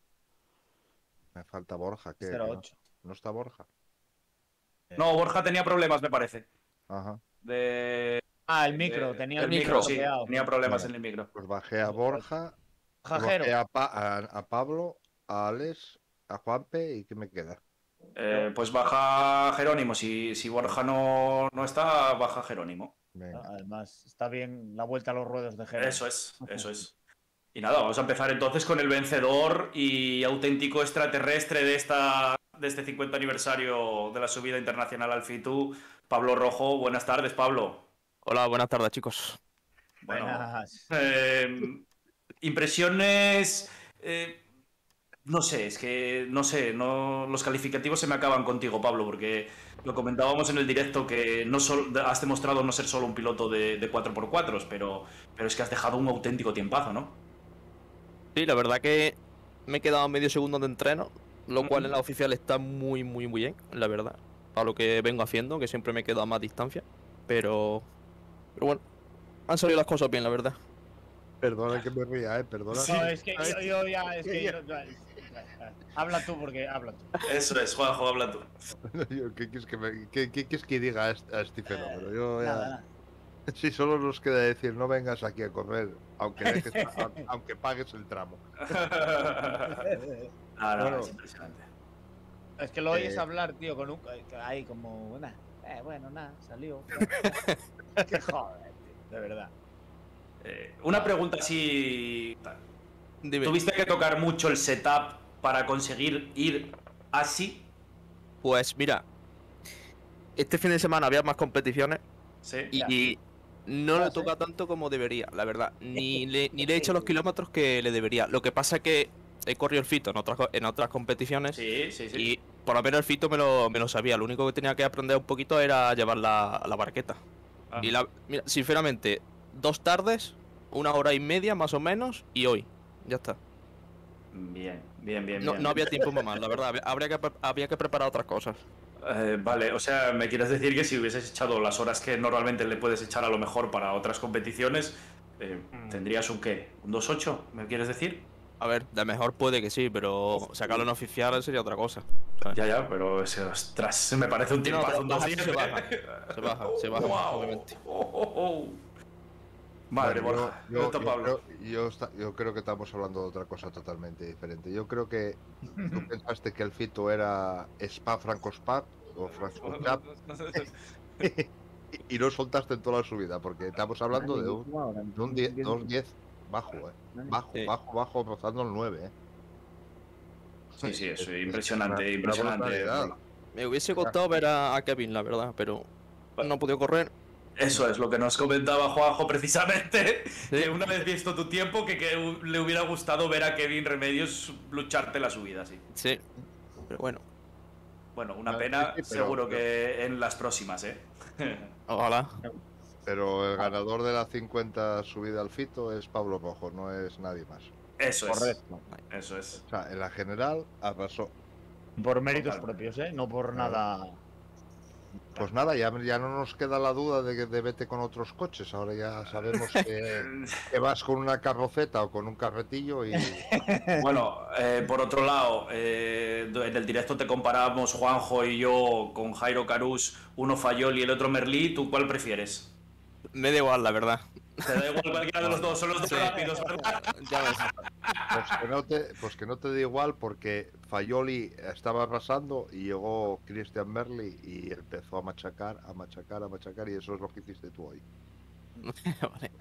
Me falta Borja, que cero no, ocho. no está Borja. No, Borja tenía problemas, me parece. Ajá. De... Ah, el micro, de- tenía el el micro, micro sí. bloqueado. Tenía problemas Vale. en el micro. Pues bajé a Borja, Jajero. bajé a, Pa- a, a Pablo, a Alex, a Juanpe y ¿qué me queda? Eh, pues baja Jerónimo. Si, si Borja no, no está, baja Jerónimo. Venga. Además, está bien la vuelta a los ruedos de Jerez. Eso es, eso es. Y nada, vamos a empezar entonces con el vencedor y auténtico extraterrestre de esta de este cincuenta aniversario de la subida internacional al FITU, Pablo Rojo. Buenas tardes, Pablo. Hola, buenas tardes, chicos. Bueno, Buenas. eh, impresiones, eh, no sé, es que no sé, no, los calificativos se me acaban contigo, Pablo, porque lo comentábamos en el directo que no sol- has demostrado no ser solo un piloto de, de cuatro por cuatro, pero, pero es que has dejado un auténtico tiempazo, ¿no? Sí, la verdad que me he quedado medio segundo de entreno, lo cual Ujú. en la oficial está muy, muy, muy bien, la verdad. Para lo que vengo haciendo, que siempre me he quedado a más distancia. Pero, pero bueno, han salido las cosas bien, la verdad. Perdona que me ría, eh, perdona. No, es que yo, yo ya. Es que Sí. yo- habla tú, porque habla tú. Eso es, Juanjo, habla tú. Yo, ¿Qué quieres que, me- qué- qué quieres que diga a este, a este fenómeno? Yo ya- Nada, nada. Sí, solo nos queda decir, no vengas aquí a correr, aunque, dejes- a- aunque pagues el tramo. Ah, no, Bueno. es impresionante. Es que lo oyes Eh. hablar, tío, con un. Ahí como. Nah, eh, bueno, nada, salió. Qué joder, tío, de verdad. Eh, una pregunta así. Dime. ¿Tuviste que tocar mucho el setup para conseguir ir así? Pues mira, este fin de semana había más competiciones Sí. y no Ya le sé. toca tanto como debería, la verdad. Ni le, ni le he hecho los kilómetros que le debería. Lo que pasa es que he corrido el fito en otras, co- en otras competiciones. Sí, sí, sí. Y por lo menos el fito me lo, me lo sabía. Lo único que tenía que aprender un poquito era llevar la, la barqueta. Ah. Y la, mira, sinceramente, dos tardes, una hora y media más o menos, y hoy. Ya está. Bien, bien, bien. No, bien. no había tiempo para más, la verdad. había- Habría que, pre- había que preparar otras cosas. Eh, vale, o sea, me quieres decir que si hubieses echado las horas que normalmente le puedes echar a lo mejor para otras competiciones, eh, ¿tendrías un qué? ¿Un dos ocho? ¿Me quieres decir? A ver, de mejor puede que sí, pero sacarlo en oficial sería otra cosa. ¿sabes? Ya, ya, pero ese, ostras, me parece un Sí, no, tiempazo. un baja, dos diez, se ¿eh? baja, se baja, se baja, Guau. obviamente. Oh, oh, oh. Madre Bueno, Borja, yo, yo- esto, yo Pablo. creo, yo esta- yo creo que estamos hablando de otra cosa totalmente diferente. Yo creo que tú pensaste que el fito era Spa-Franco-Spa o Franco-Cap y no soltaste en toda la subida, porque estamos hablando de un, de un diez, dos diez bajo, eh. Bajo, Sí. bajo, bajo, rozando el nueve, eh. Sí, sí, eso, Es- es impresionante, una- una impresionante. brutalidad. Me hubiese costado ver a, a Kevin, la verdad, pero no he podido correr. Eso es lo que nos comentaba Juanjo precisamente, Sí. que una vez visto tu tiempo, que, que u- le hubiera gustado ver a Kevin Remedios lucharte la subida, sí. Sí, pero bueno, Bueno, una Ah, pena, sí, sí, pero- seguro que en las próximas, ¿eh? ojalá. Pero el ganador de la cincuenta subida al fito es Pablo Rojo, no es nadie más. Eso es, Correcto. eso es. O sea, en la general arrasó. Por méritos Total. propios, ¿eh? No por Claro. nada. Pues nada, ya, ya no nos queda la duda de que de vete con otros coches. Ahora ya sabemos que, que vas con una carroceta o con un carretillo y... Bueno, eh, por otro lado, eh, en el directo te comparamos Juanjo y yo con Jairo Carús, uno Fayol y el otro Merlí. ¿Tú cuál prefieres? Me da igual, la verdad. Te da igual cualquiera de los dos, son los dos Sí. rápidos, ¿verdad? Ya ves. Pues que no te, pues que no te da igual porque Fayoli estaba arrasando y llegó Christian Merli y empezó a machacar, a machacar, a machacar y eso es lo que hiciste tú hoy. Vale.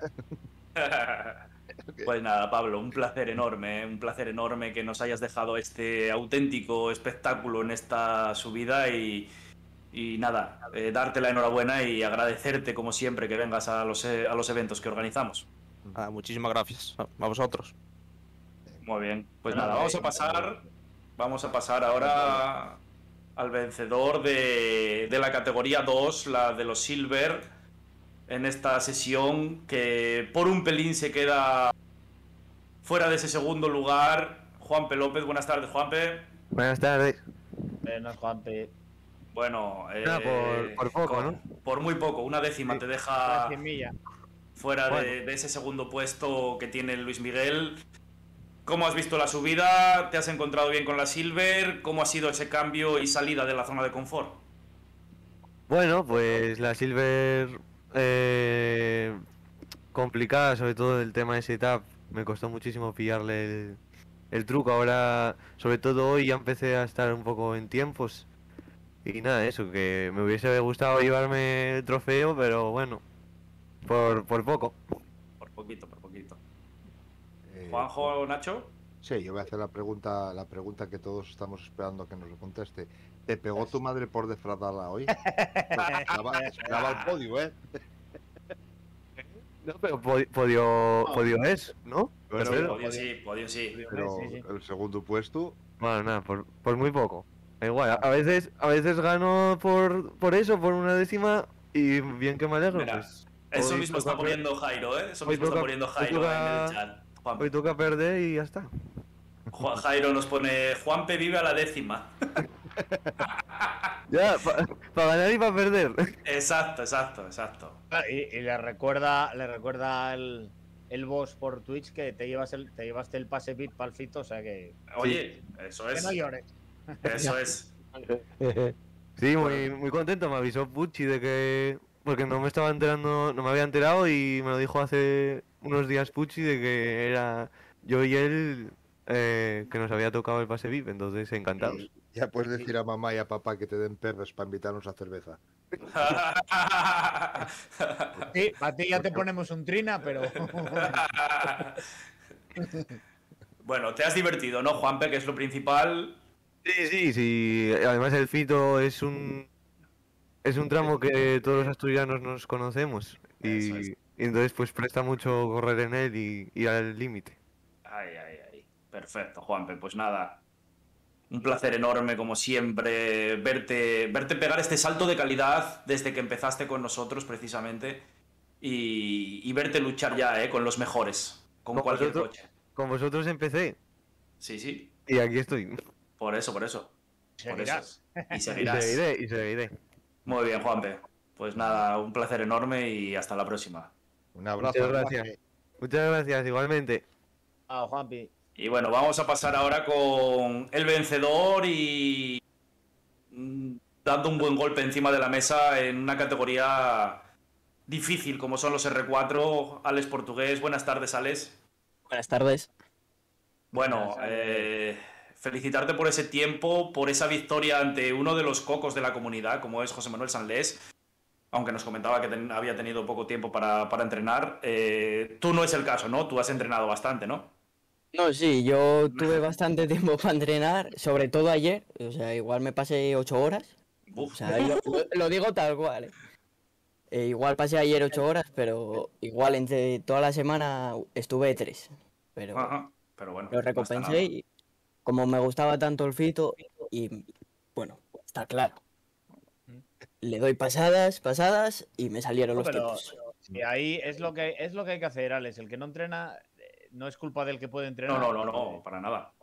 Pues nada, Pablo, un placer enorme, ¿eh? Un placer enorme que nos hayas dejado este auténtico espectáculo en esta subida y, y nada, eh, darte la enhorabuena y agradecerte como siempre que vengas a los, e- a los eventos que organizamos. Ah, muchísimas gracias a a vosotros. Muy bien, pues Bueno, nada, vamos eh, a pasar, vamos a pasar ahora al vencedor de, de la categoría dos, la de los Silver, en esta sesión que por un pelín se queda fuera de ese segundo lugar. Juanpe López, buenas tardes, Juanpe. Buenas tardes. Menos Juanpe. Bueno, eh, Ah, por- por poco, con- ¿no? Por muy poco, una décima Sí. te deja Cien millas. fuera de, Bueno. de ese segundo puesto que tiene Luis Miguel. ¿Cómo has visto la subida? ¿Te has encontrado bien con la Silver? ¿Cómo ha sido ese cambio y salida de la zona de confort? Bueno, pues la Silver eh, complicada, sobre todo el tema de setup. Me costó muchísimo pillarle el, el truco. Ahora, sobre todo hoy, ya empecé a estar un poco en tiempos. Y nada, eso, que me hubiese gustado llevarme el trofeo, pero bueno, por, por poco. Por poquito, por poquito. Eh, Juanjo, Nacho. Sí, yo voy a hacer la pregunta, la pregunta que todos estamos esperando que nos lo conteste. ¿Te pegó tu madre por defraudarla hoy? Esperaba, esperaba el podio, ¿eh? No, pero po- podio, podio es, ¿no? Pero- Sí, Tercero. podio sí, podio sí. Pero Sí, sí. el segundo puesto, Bueno, nada, por, por muy poco. Da igual, a, a veces, a veces gano por, por eso, por una décima, y bien que me alegro, Mira, pues Eso hoy mismo está toca- poniendo Jairo, ¿eh? Eso hoy mismo está toca- poniendo hoy Jairo toca- en el chat. Juanpe. hoy toca perder y ya está. Juan Jairo nos pone Juanpe vive a la décima. Ya, para ganar y para perder. Exacto, exacto, exacto. Ah, Y, y le recuerda, le recuerda el, el boss por Twitch que te llevas el, te llevaste el pase V I P para el fito, o sea que, Oye, eso que es. no llores. Eso es. Sí, muy, muy contento, me avisó Pucci de que... Porque no me estaba enterando, no me había enterado y me lo dijo hace unos días Pucci de que era yo y él eh, que nos había tocado el pase V I P, entonces encantados. ya puedes decir a mamá y a papá que te den perros para invitarnos a cerveza. Sí, a ti ya te ponemos un trina, pero Bueno, te has divertido, ¿no, Juanpe? Que es lo principal. Sí, sí, sí. Además el Fito es un es un tramo que todos los asturianos nos conocemos Eso y, es. y entonces pues presta mucho correr en él y ir al límite. Ay, ay, ay. Perfecto, Juanpe. Pues nada. Un placer enorme, como siempre, verte, verte pegar este salto de calidad desde que empezaste con nosotros, precisamente. Y, y verte luchar ya, ¿eh? Con los mejores. Con Con cualquier vosotros. coche. Con vosotros empecé Sí, sí. y aquí estoy. Por eso, por eso. Por eso. seguirás. Y Y seguirás. seguiré, y seguiré. Muy bien, Juanpe. Pues nada, un placer enorme y hasta la próxima. Un abrazo. Muchas gracias. Muchas gracias, igualmente. Ah, Juanpi. Y bueno, vamos a pasar ahora con el vencedor y mm, dando un buen golpe encima de la mesa en una categoría difícil como son los R cuatro. Alex Portugués, buenas tardes, Alex. Buenas tardes. Bueno, Buenas tardes. eh, felicitarte por ese tiempo, por esa victoria ante uno de los cocos de la comunidad, como es José Manuel Sanlés, aunque nos comentaba que ten- había tenido poco tiempo para, para entrenar. Eh, tú no es el caso, ¿no? Tú has entrenado bastante, ¿no? No, sí, yo tuve bastante tiempo para entrenar, sobre todo ayer, o sea, igual me pasé ocho horas, o Uf. sea, lo, lo- lo digo tal cual, ¿eh? Eh, igual pasé ayer ocho horas, pero igual entre toda la semana estuve tres, pero Ajá, pero bueno. lo no está recompensé nada. y como me gustaba tanto el fito, y bueno, está claro, le doy pasadas, pasadas y me salieron No, los pero tiempos. y ahí es lo que es lo que hay que hacer, Alex. El que no entrena eh, no es culpa del que puede entrenar. No, no, no, no, para nada.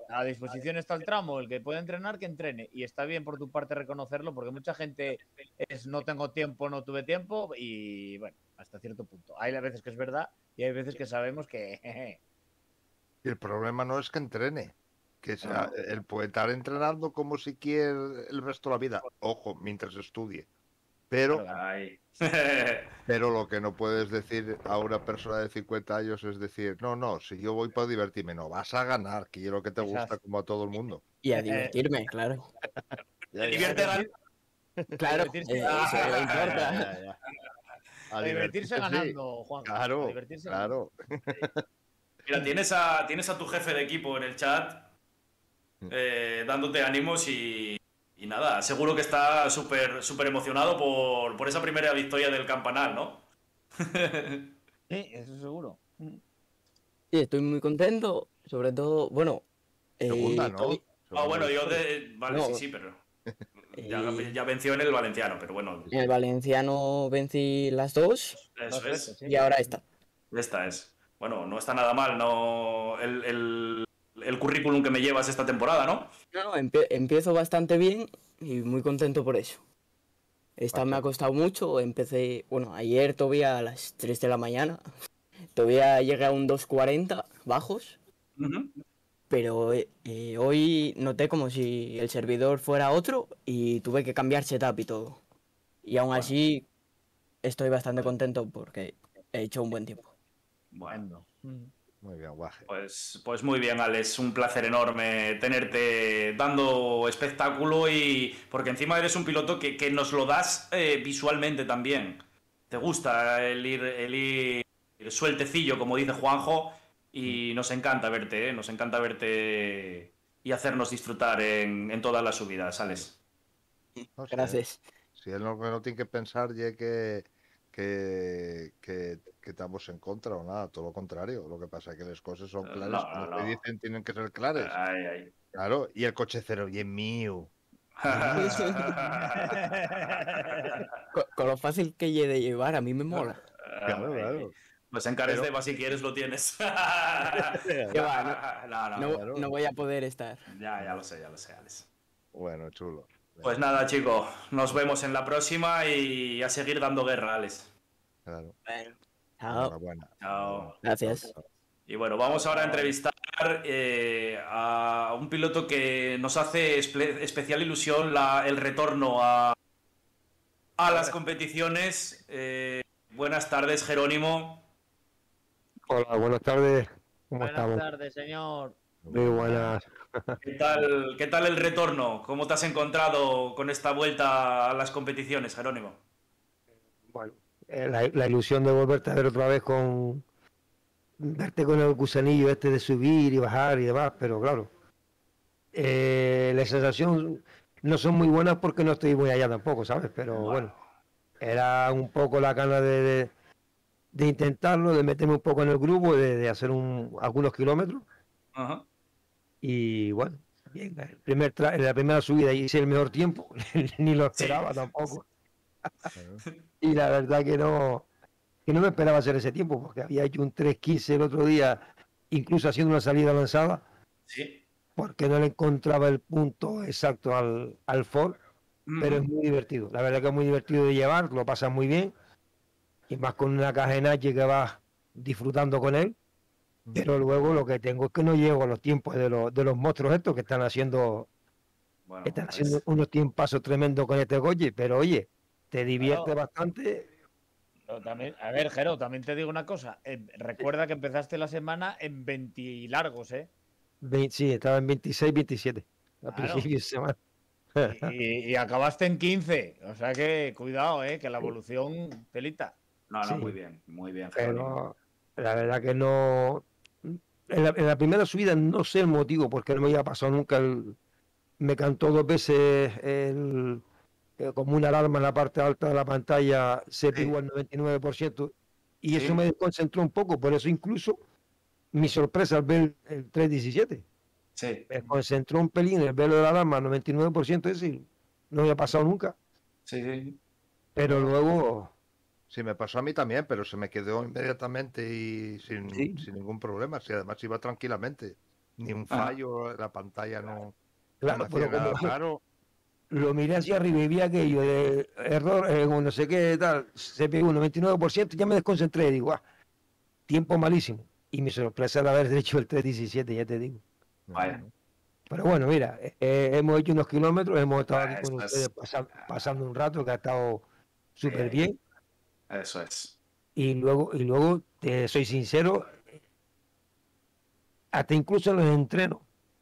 a disposición está el tramo, el que pueda entrenar, que entrene. Y está bien por tu parte reconocerlo, porque mucha gente es no tengo tiempo, no tuve tiempo, y bueno, hasta cierto punto. Hay veces que es verdad y hay veces que sabemos que... jeje. Y el problema no es que entrene, que sea, No. él puede estar entrenando como si quiere el resto de la vida, ojo, mientras estudie. Pero, Ay. pero lo que no puedes decir a una persona de cincuenta años es decir, no, no, si yo voy para divertirme, no, vas a ganar, que yo lo que te gusta Exacto. como a todo el mundo. Y a divertirme, claro. Te divierte la- Claro, divertirse- eh, eso no me Ya, importa. ya, ya. A A divertirse sí. ganando, Juan. Claro, A divertirse ganando. claro. Mira, tienes a, tienes a tu jefe de equipo en el chat eh, dándote ánimos y, y nada, seguro que está súper súper emocionado por, por esa primera victoria del Campanal, ¿no? Sí, eso seguro. Sí, estoy muy contento. Sobre todo, bueno. eh, Segunda, ¿no? estoy- Ah, bueno, yo Segunda. de... Vale, No. sí, sí, pero... Ya, eh, ya venció en el Valenciano, pero bueno, En el Valenciano vencí las dos eso Dos es. veces, sí. y ahora esta. Esta es. Bueno, no está nada mal, no el, el, el currículum que me llevas esta temporada, ¿no? No, no, empie- empiezo bastante bien y muy contento por eso. Esta me ha costado mucho. Empecé, bueno, ayer todavía a las tres de la mañana. Todavía llegué a un dos cuarenta bajos. Ujú. Pero eh, eh, hoy noté como si el servidor fuera otro y tuve que cambiar setup y todo. Y aún así estoy bastante contento porque he hecho un buen tiempo. Bueno, Muy bien, guaje. pues, pues muy bien, Alex. Un placer enorme tenerte dando espectáculo y porque encima eres un piloto que, que nos lo das eh, visualmente también. Te gusta el ir, el ir sueltecillo, como dice Juanjo, y nos encanta verte, ¿eh? Nos encanta verte y hacernos disfrutar en, en todas las subidas, Alex. No sé, Gracias. si él no, no tiene que pensar ya que, que, que, que estamos en contra o nada, todo lo contrario. Lo que pasa es que las cosas son No, claras, no, como no. te dicen, tienen que ser claras. Ay, ay. Claro, y el coche cero, y es mío. Con, con lo fácil que he de llevar, a mí me mola. Claro, Ay, claro. Pues en Cares Pero- de Eva, si quieres, lo tienes. ¿Qué va? No, no, No, claro. no voy a poder estar. Ya, ya lo sé, ya lo sé, Alex. Bueno, chulo. Pues nada, chicos, nos vemos en la próxima y a seguir dando guerra, Alex. Claro. Chao. Enhorabuena. Chao. Gracias. Y bueno, vamos ahora a entrevistar eh, a un piloto que nos hace espe- especial ilusión la- el retorno a, a las competiciones. Eh, buenas tardes, Jerónimo. Hola, buenas tardes. ¿Cómo Buenas estamos? tardes, señor. Muy buenas. ¿Qué tal, qué tal el retorno? ¿Cómo te has encontrado con esta vuelta a las competiciones, Jerónimo? Bueno, eh, la, la ilusión de volverte a ver otra vez con verte con el gusanillo este de subir y bajar y demás, pero claro, eh, la sensación no son muy buenas porque no estoy muy allá tampoco, ¿sabes? Pero bueno, era un poco la gana de, de, de intentarlo, de meterme un poco en el grupo, de, de hacer un, algunos kilómetros. Ajá. Y bueno, bien, el primer tra- en la primera subida hice el mejor tiempo, ni lo Sí. esperaba tampoco. Y la verdad que no, que no me esperaba hacer ese tiempo, porque había hecho un tres quince el otro día, incluso haciendo una salida lanzada, Sí. porque no le encontraba el punto exacto al, al Ford, pero es muy divertido. La verdad que es muy divertido de llevar, lo pasas muy bien, y más con una caja en H que vas disfrutando con él. Pero luego lo que tengo es que no llego a los tiempos de los, de los monstruos estos que están haciendo, Bueno, están pues, haciendo unos tiempazos tremendos con este coche, pero oye, te divierte Claro. bastante. Pero también, a ver, Jero, también te digo una cosa. eh, recuerda que empezaste la semana en veinte largos, ¿eh? Ve- Sí, estaba en veintiséis, veintisiete a Claro. principios de semana. Y, y acabaste en quince. O sea que cuidado, ¿eh? Que la evolución telita. no, no, Sí. muy bien, muy bien, Jerónimo. Pero la verdad que no. En la, en la primera subida no sé el motivo, porque no me había pasado nunca. El, me cantó dos veces el, eh, como una alarma en la parte alta de la pantalla, C P U al noventa y nueve por ciento, y Sí. eso me desconcentró un poco. Por eso, incluso, mi sorpresa al ver el tres diecisiete. Sí. Me concentró un pelín el velo de la alarma al noventa y nueve por ciento, ese no había pasado nunca. Sí, sí. Pero luego. Sí, me pasó a mí también, pero se me quedó inmediatamente y sin, Sí. sin ningún problema. Sí, además iba tranquilamente. Ni un Ajá. fallo, la pantalla no, Claro, no hacía pero nada como raro. lo miré hacia arriba y vi aquello de error, eh, no sé qué tal, C P U noventa y nueve por ciento, ya me desconcentré, digo, ah, tiempo malísimo. Y mi sorpresa al haber hecho el tres diecisiete, ya te digo. Vaya. Pero bueno, mira, eh, eh, hemos hecho unos kilómetros, hemos estado aquí con Eso ustedes es. pasa- pasando un rato que ha estado súper Ahí, ahí. bien. Eso es. Y luego, y luego, te soy sincero, hasta incluso en los entrenos,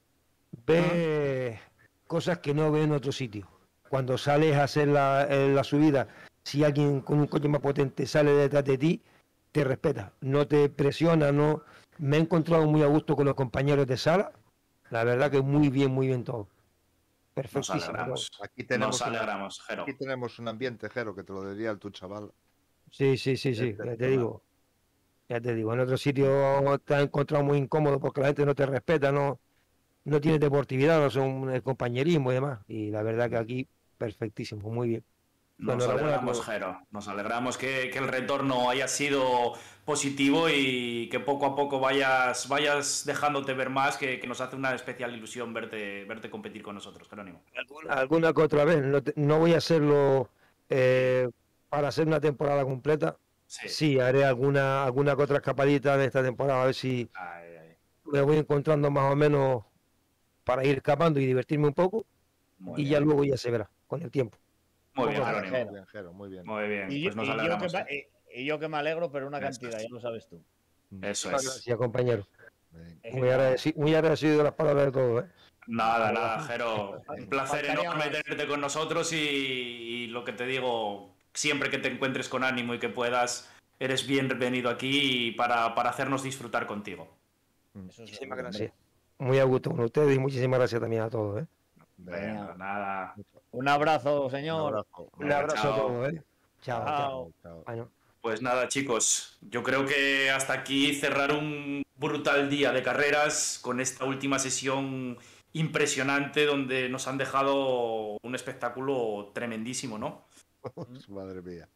ves cosas que no ves en otro sitio. Cuando sales a hacer la, eh, la subida, si alguien con un coche más potente sale detrás de ti, te respeta, no te presiona, no. Me he encontrado muy a gusto con los compañeros de sala. La verdad que muy bien, muy bien todo. Nos Perfectísimo. todo. alegramos. Aquí tenemos, Nos una- alegramos, Jero. aquí tenemos un ambiente, Jero, que te lo diría tu chaval. Sí, sí, sí, sí, ya te Excepcional. digo. Ya te digo, en otro sitio te has encontrado muy incómodo porque la gente no te respeta, no, no tienes deportividad, no son el compañerismo y demás. Y la verdad que aquí, perfectísimo, muy bien. Nos Enhorabuena a alegramos, todos. Jero. Nos alegramos que, que el retorno haya sido positivo y que poco a poco vayas, vayas dejándote ver más, que, que nos hace una especial ilusión verte, verte competir con nosotros, Jerónimo. Alguna, alguna que otra vez, no, te- no voy a hacerlo eh, para hacer una temporada completa. Sí. Sí, haré alguna, alguna que otra escapadita de esta temporada, a ver si Ay, ay. me voy encontrando más o menos para ir escapando y divertirme un poco. Muy Y bien. ya luego ya se verá con el tiempo. Muy bien, Vale, Jerónimo. Jero. Muy bien, Jero, muy bien. Muy bien. Y, Pues nos y yo que, alegramos. ma- ¿eh? y- y yo que me alegro, pero una Eso cantidad, es. ya lo sabes tú. Eso Muchas es. gracias, compañero. Venga. Eh, Muy agradecido, muy agradecido de las palabras de todos. ¿eh? Nada, nada, Jero. Un placer Faltaría enorme más. tenerte con nosotros y, y lo que te digo, siempre que te encuentres con ánimo y que puedas, eres bienvenido aquí para, para hacernos disfrutar contigo. Eso es Muchísimas hombre. gracias. Muy a gusto con ustedes y muchísimas gracias también a todos. ¿eh? Venga, nada. Un abrazo, Un señor. abrazo. Un Venga, abrazo chao. a todos. ¿eh? Chao, chao. Chao. Chao. Bueno. Pues nada, chicos, yo creo que hasta aquí cerrar un brutal día de carreras con esta última sesión impresionante donde nos han dejado un espectáculo tremendísimo, ¿no? Madre mía.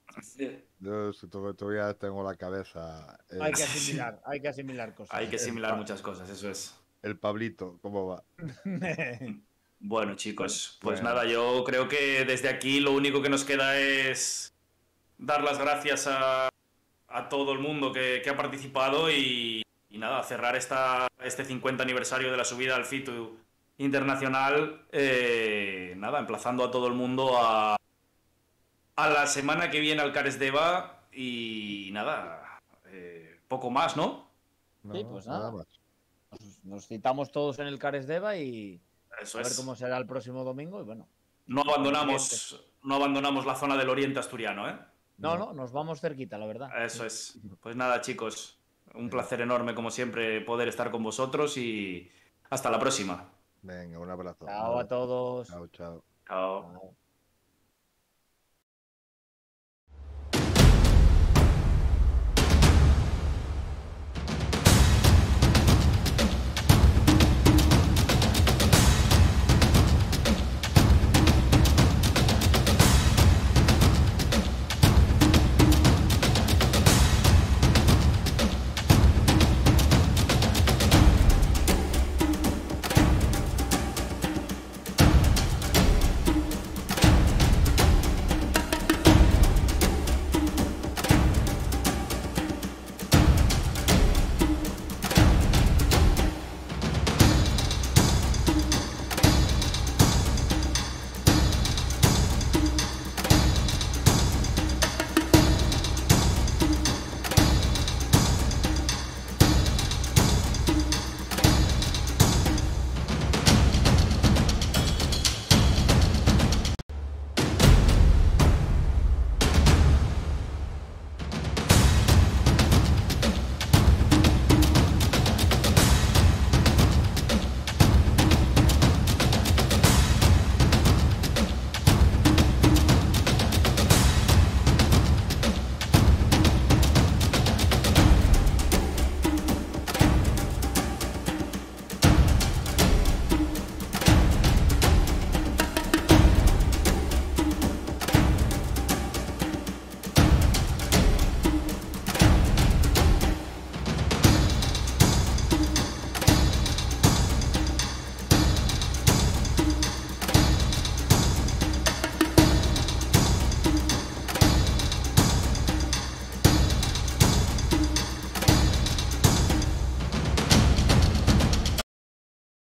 Yo si to- todavía tengo la cabeza. eh, Hay que asimilar, hay que asimilar cosas. Hay que asimilar muchas cosas, eso es. El Pablito, ¿cómo va? Bueno, chicos, pues Bueno. nada, yo creo que desde aquí lo único que nos queda es dar las gracias a, a todo el mundo que, que ha participado y, y nada, cerrar esta, este cincuenta aniversario de la subida al FITU Internacional, eh, nada, emplazando a todo el mundo a, a la semana que viene al Cares Deva y nada, eh, poco más, ¿no? No, Sí, pues nada. más. Nos, nos citamos todos en el Cares Deva y Eso a ver es. cómo será el próximo domingo. Y bueno, No abandonamos, no abandonamos la zona del Oriente Asturiano, ¿eh? no, no, nos vamos cerquita, la verdad. Eso es. Pues nada, chicos, un placer enorme como siempre poder estar con vosotros y hasta la próxima. Venga, un abrazo. Chao a todos. Chao, chao. Chao. Chao.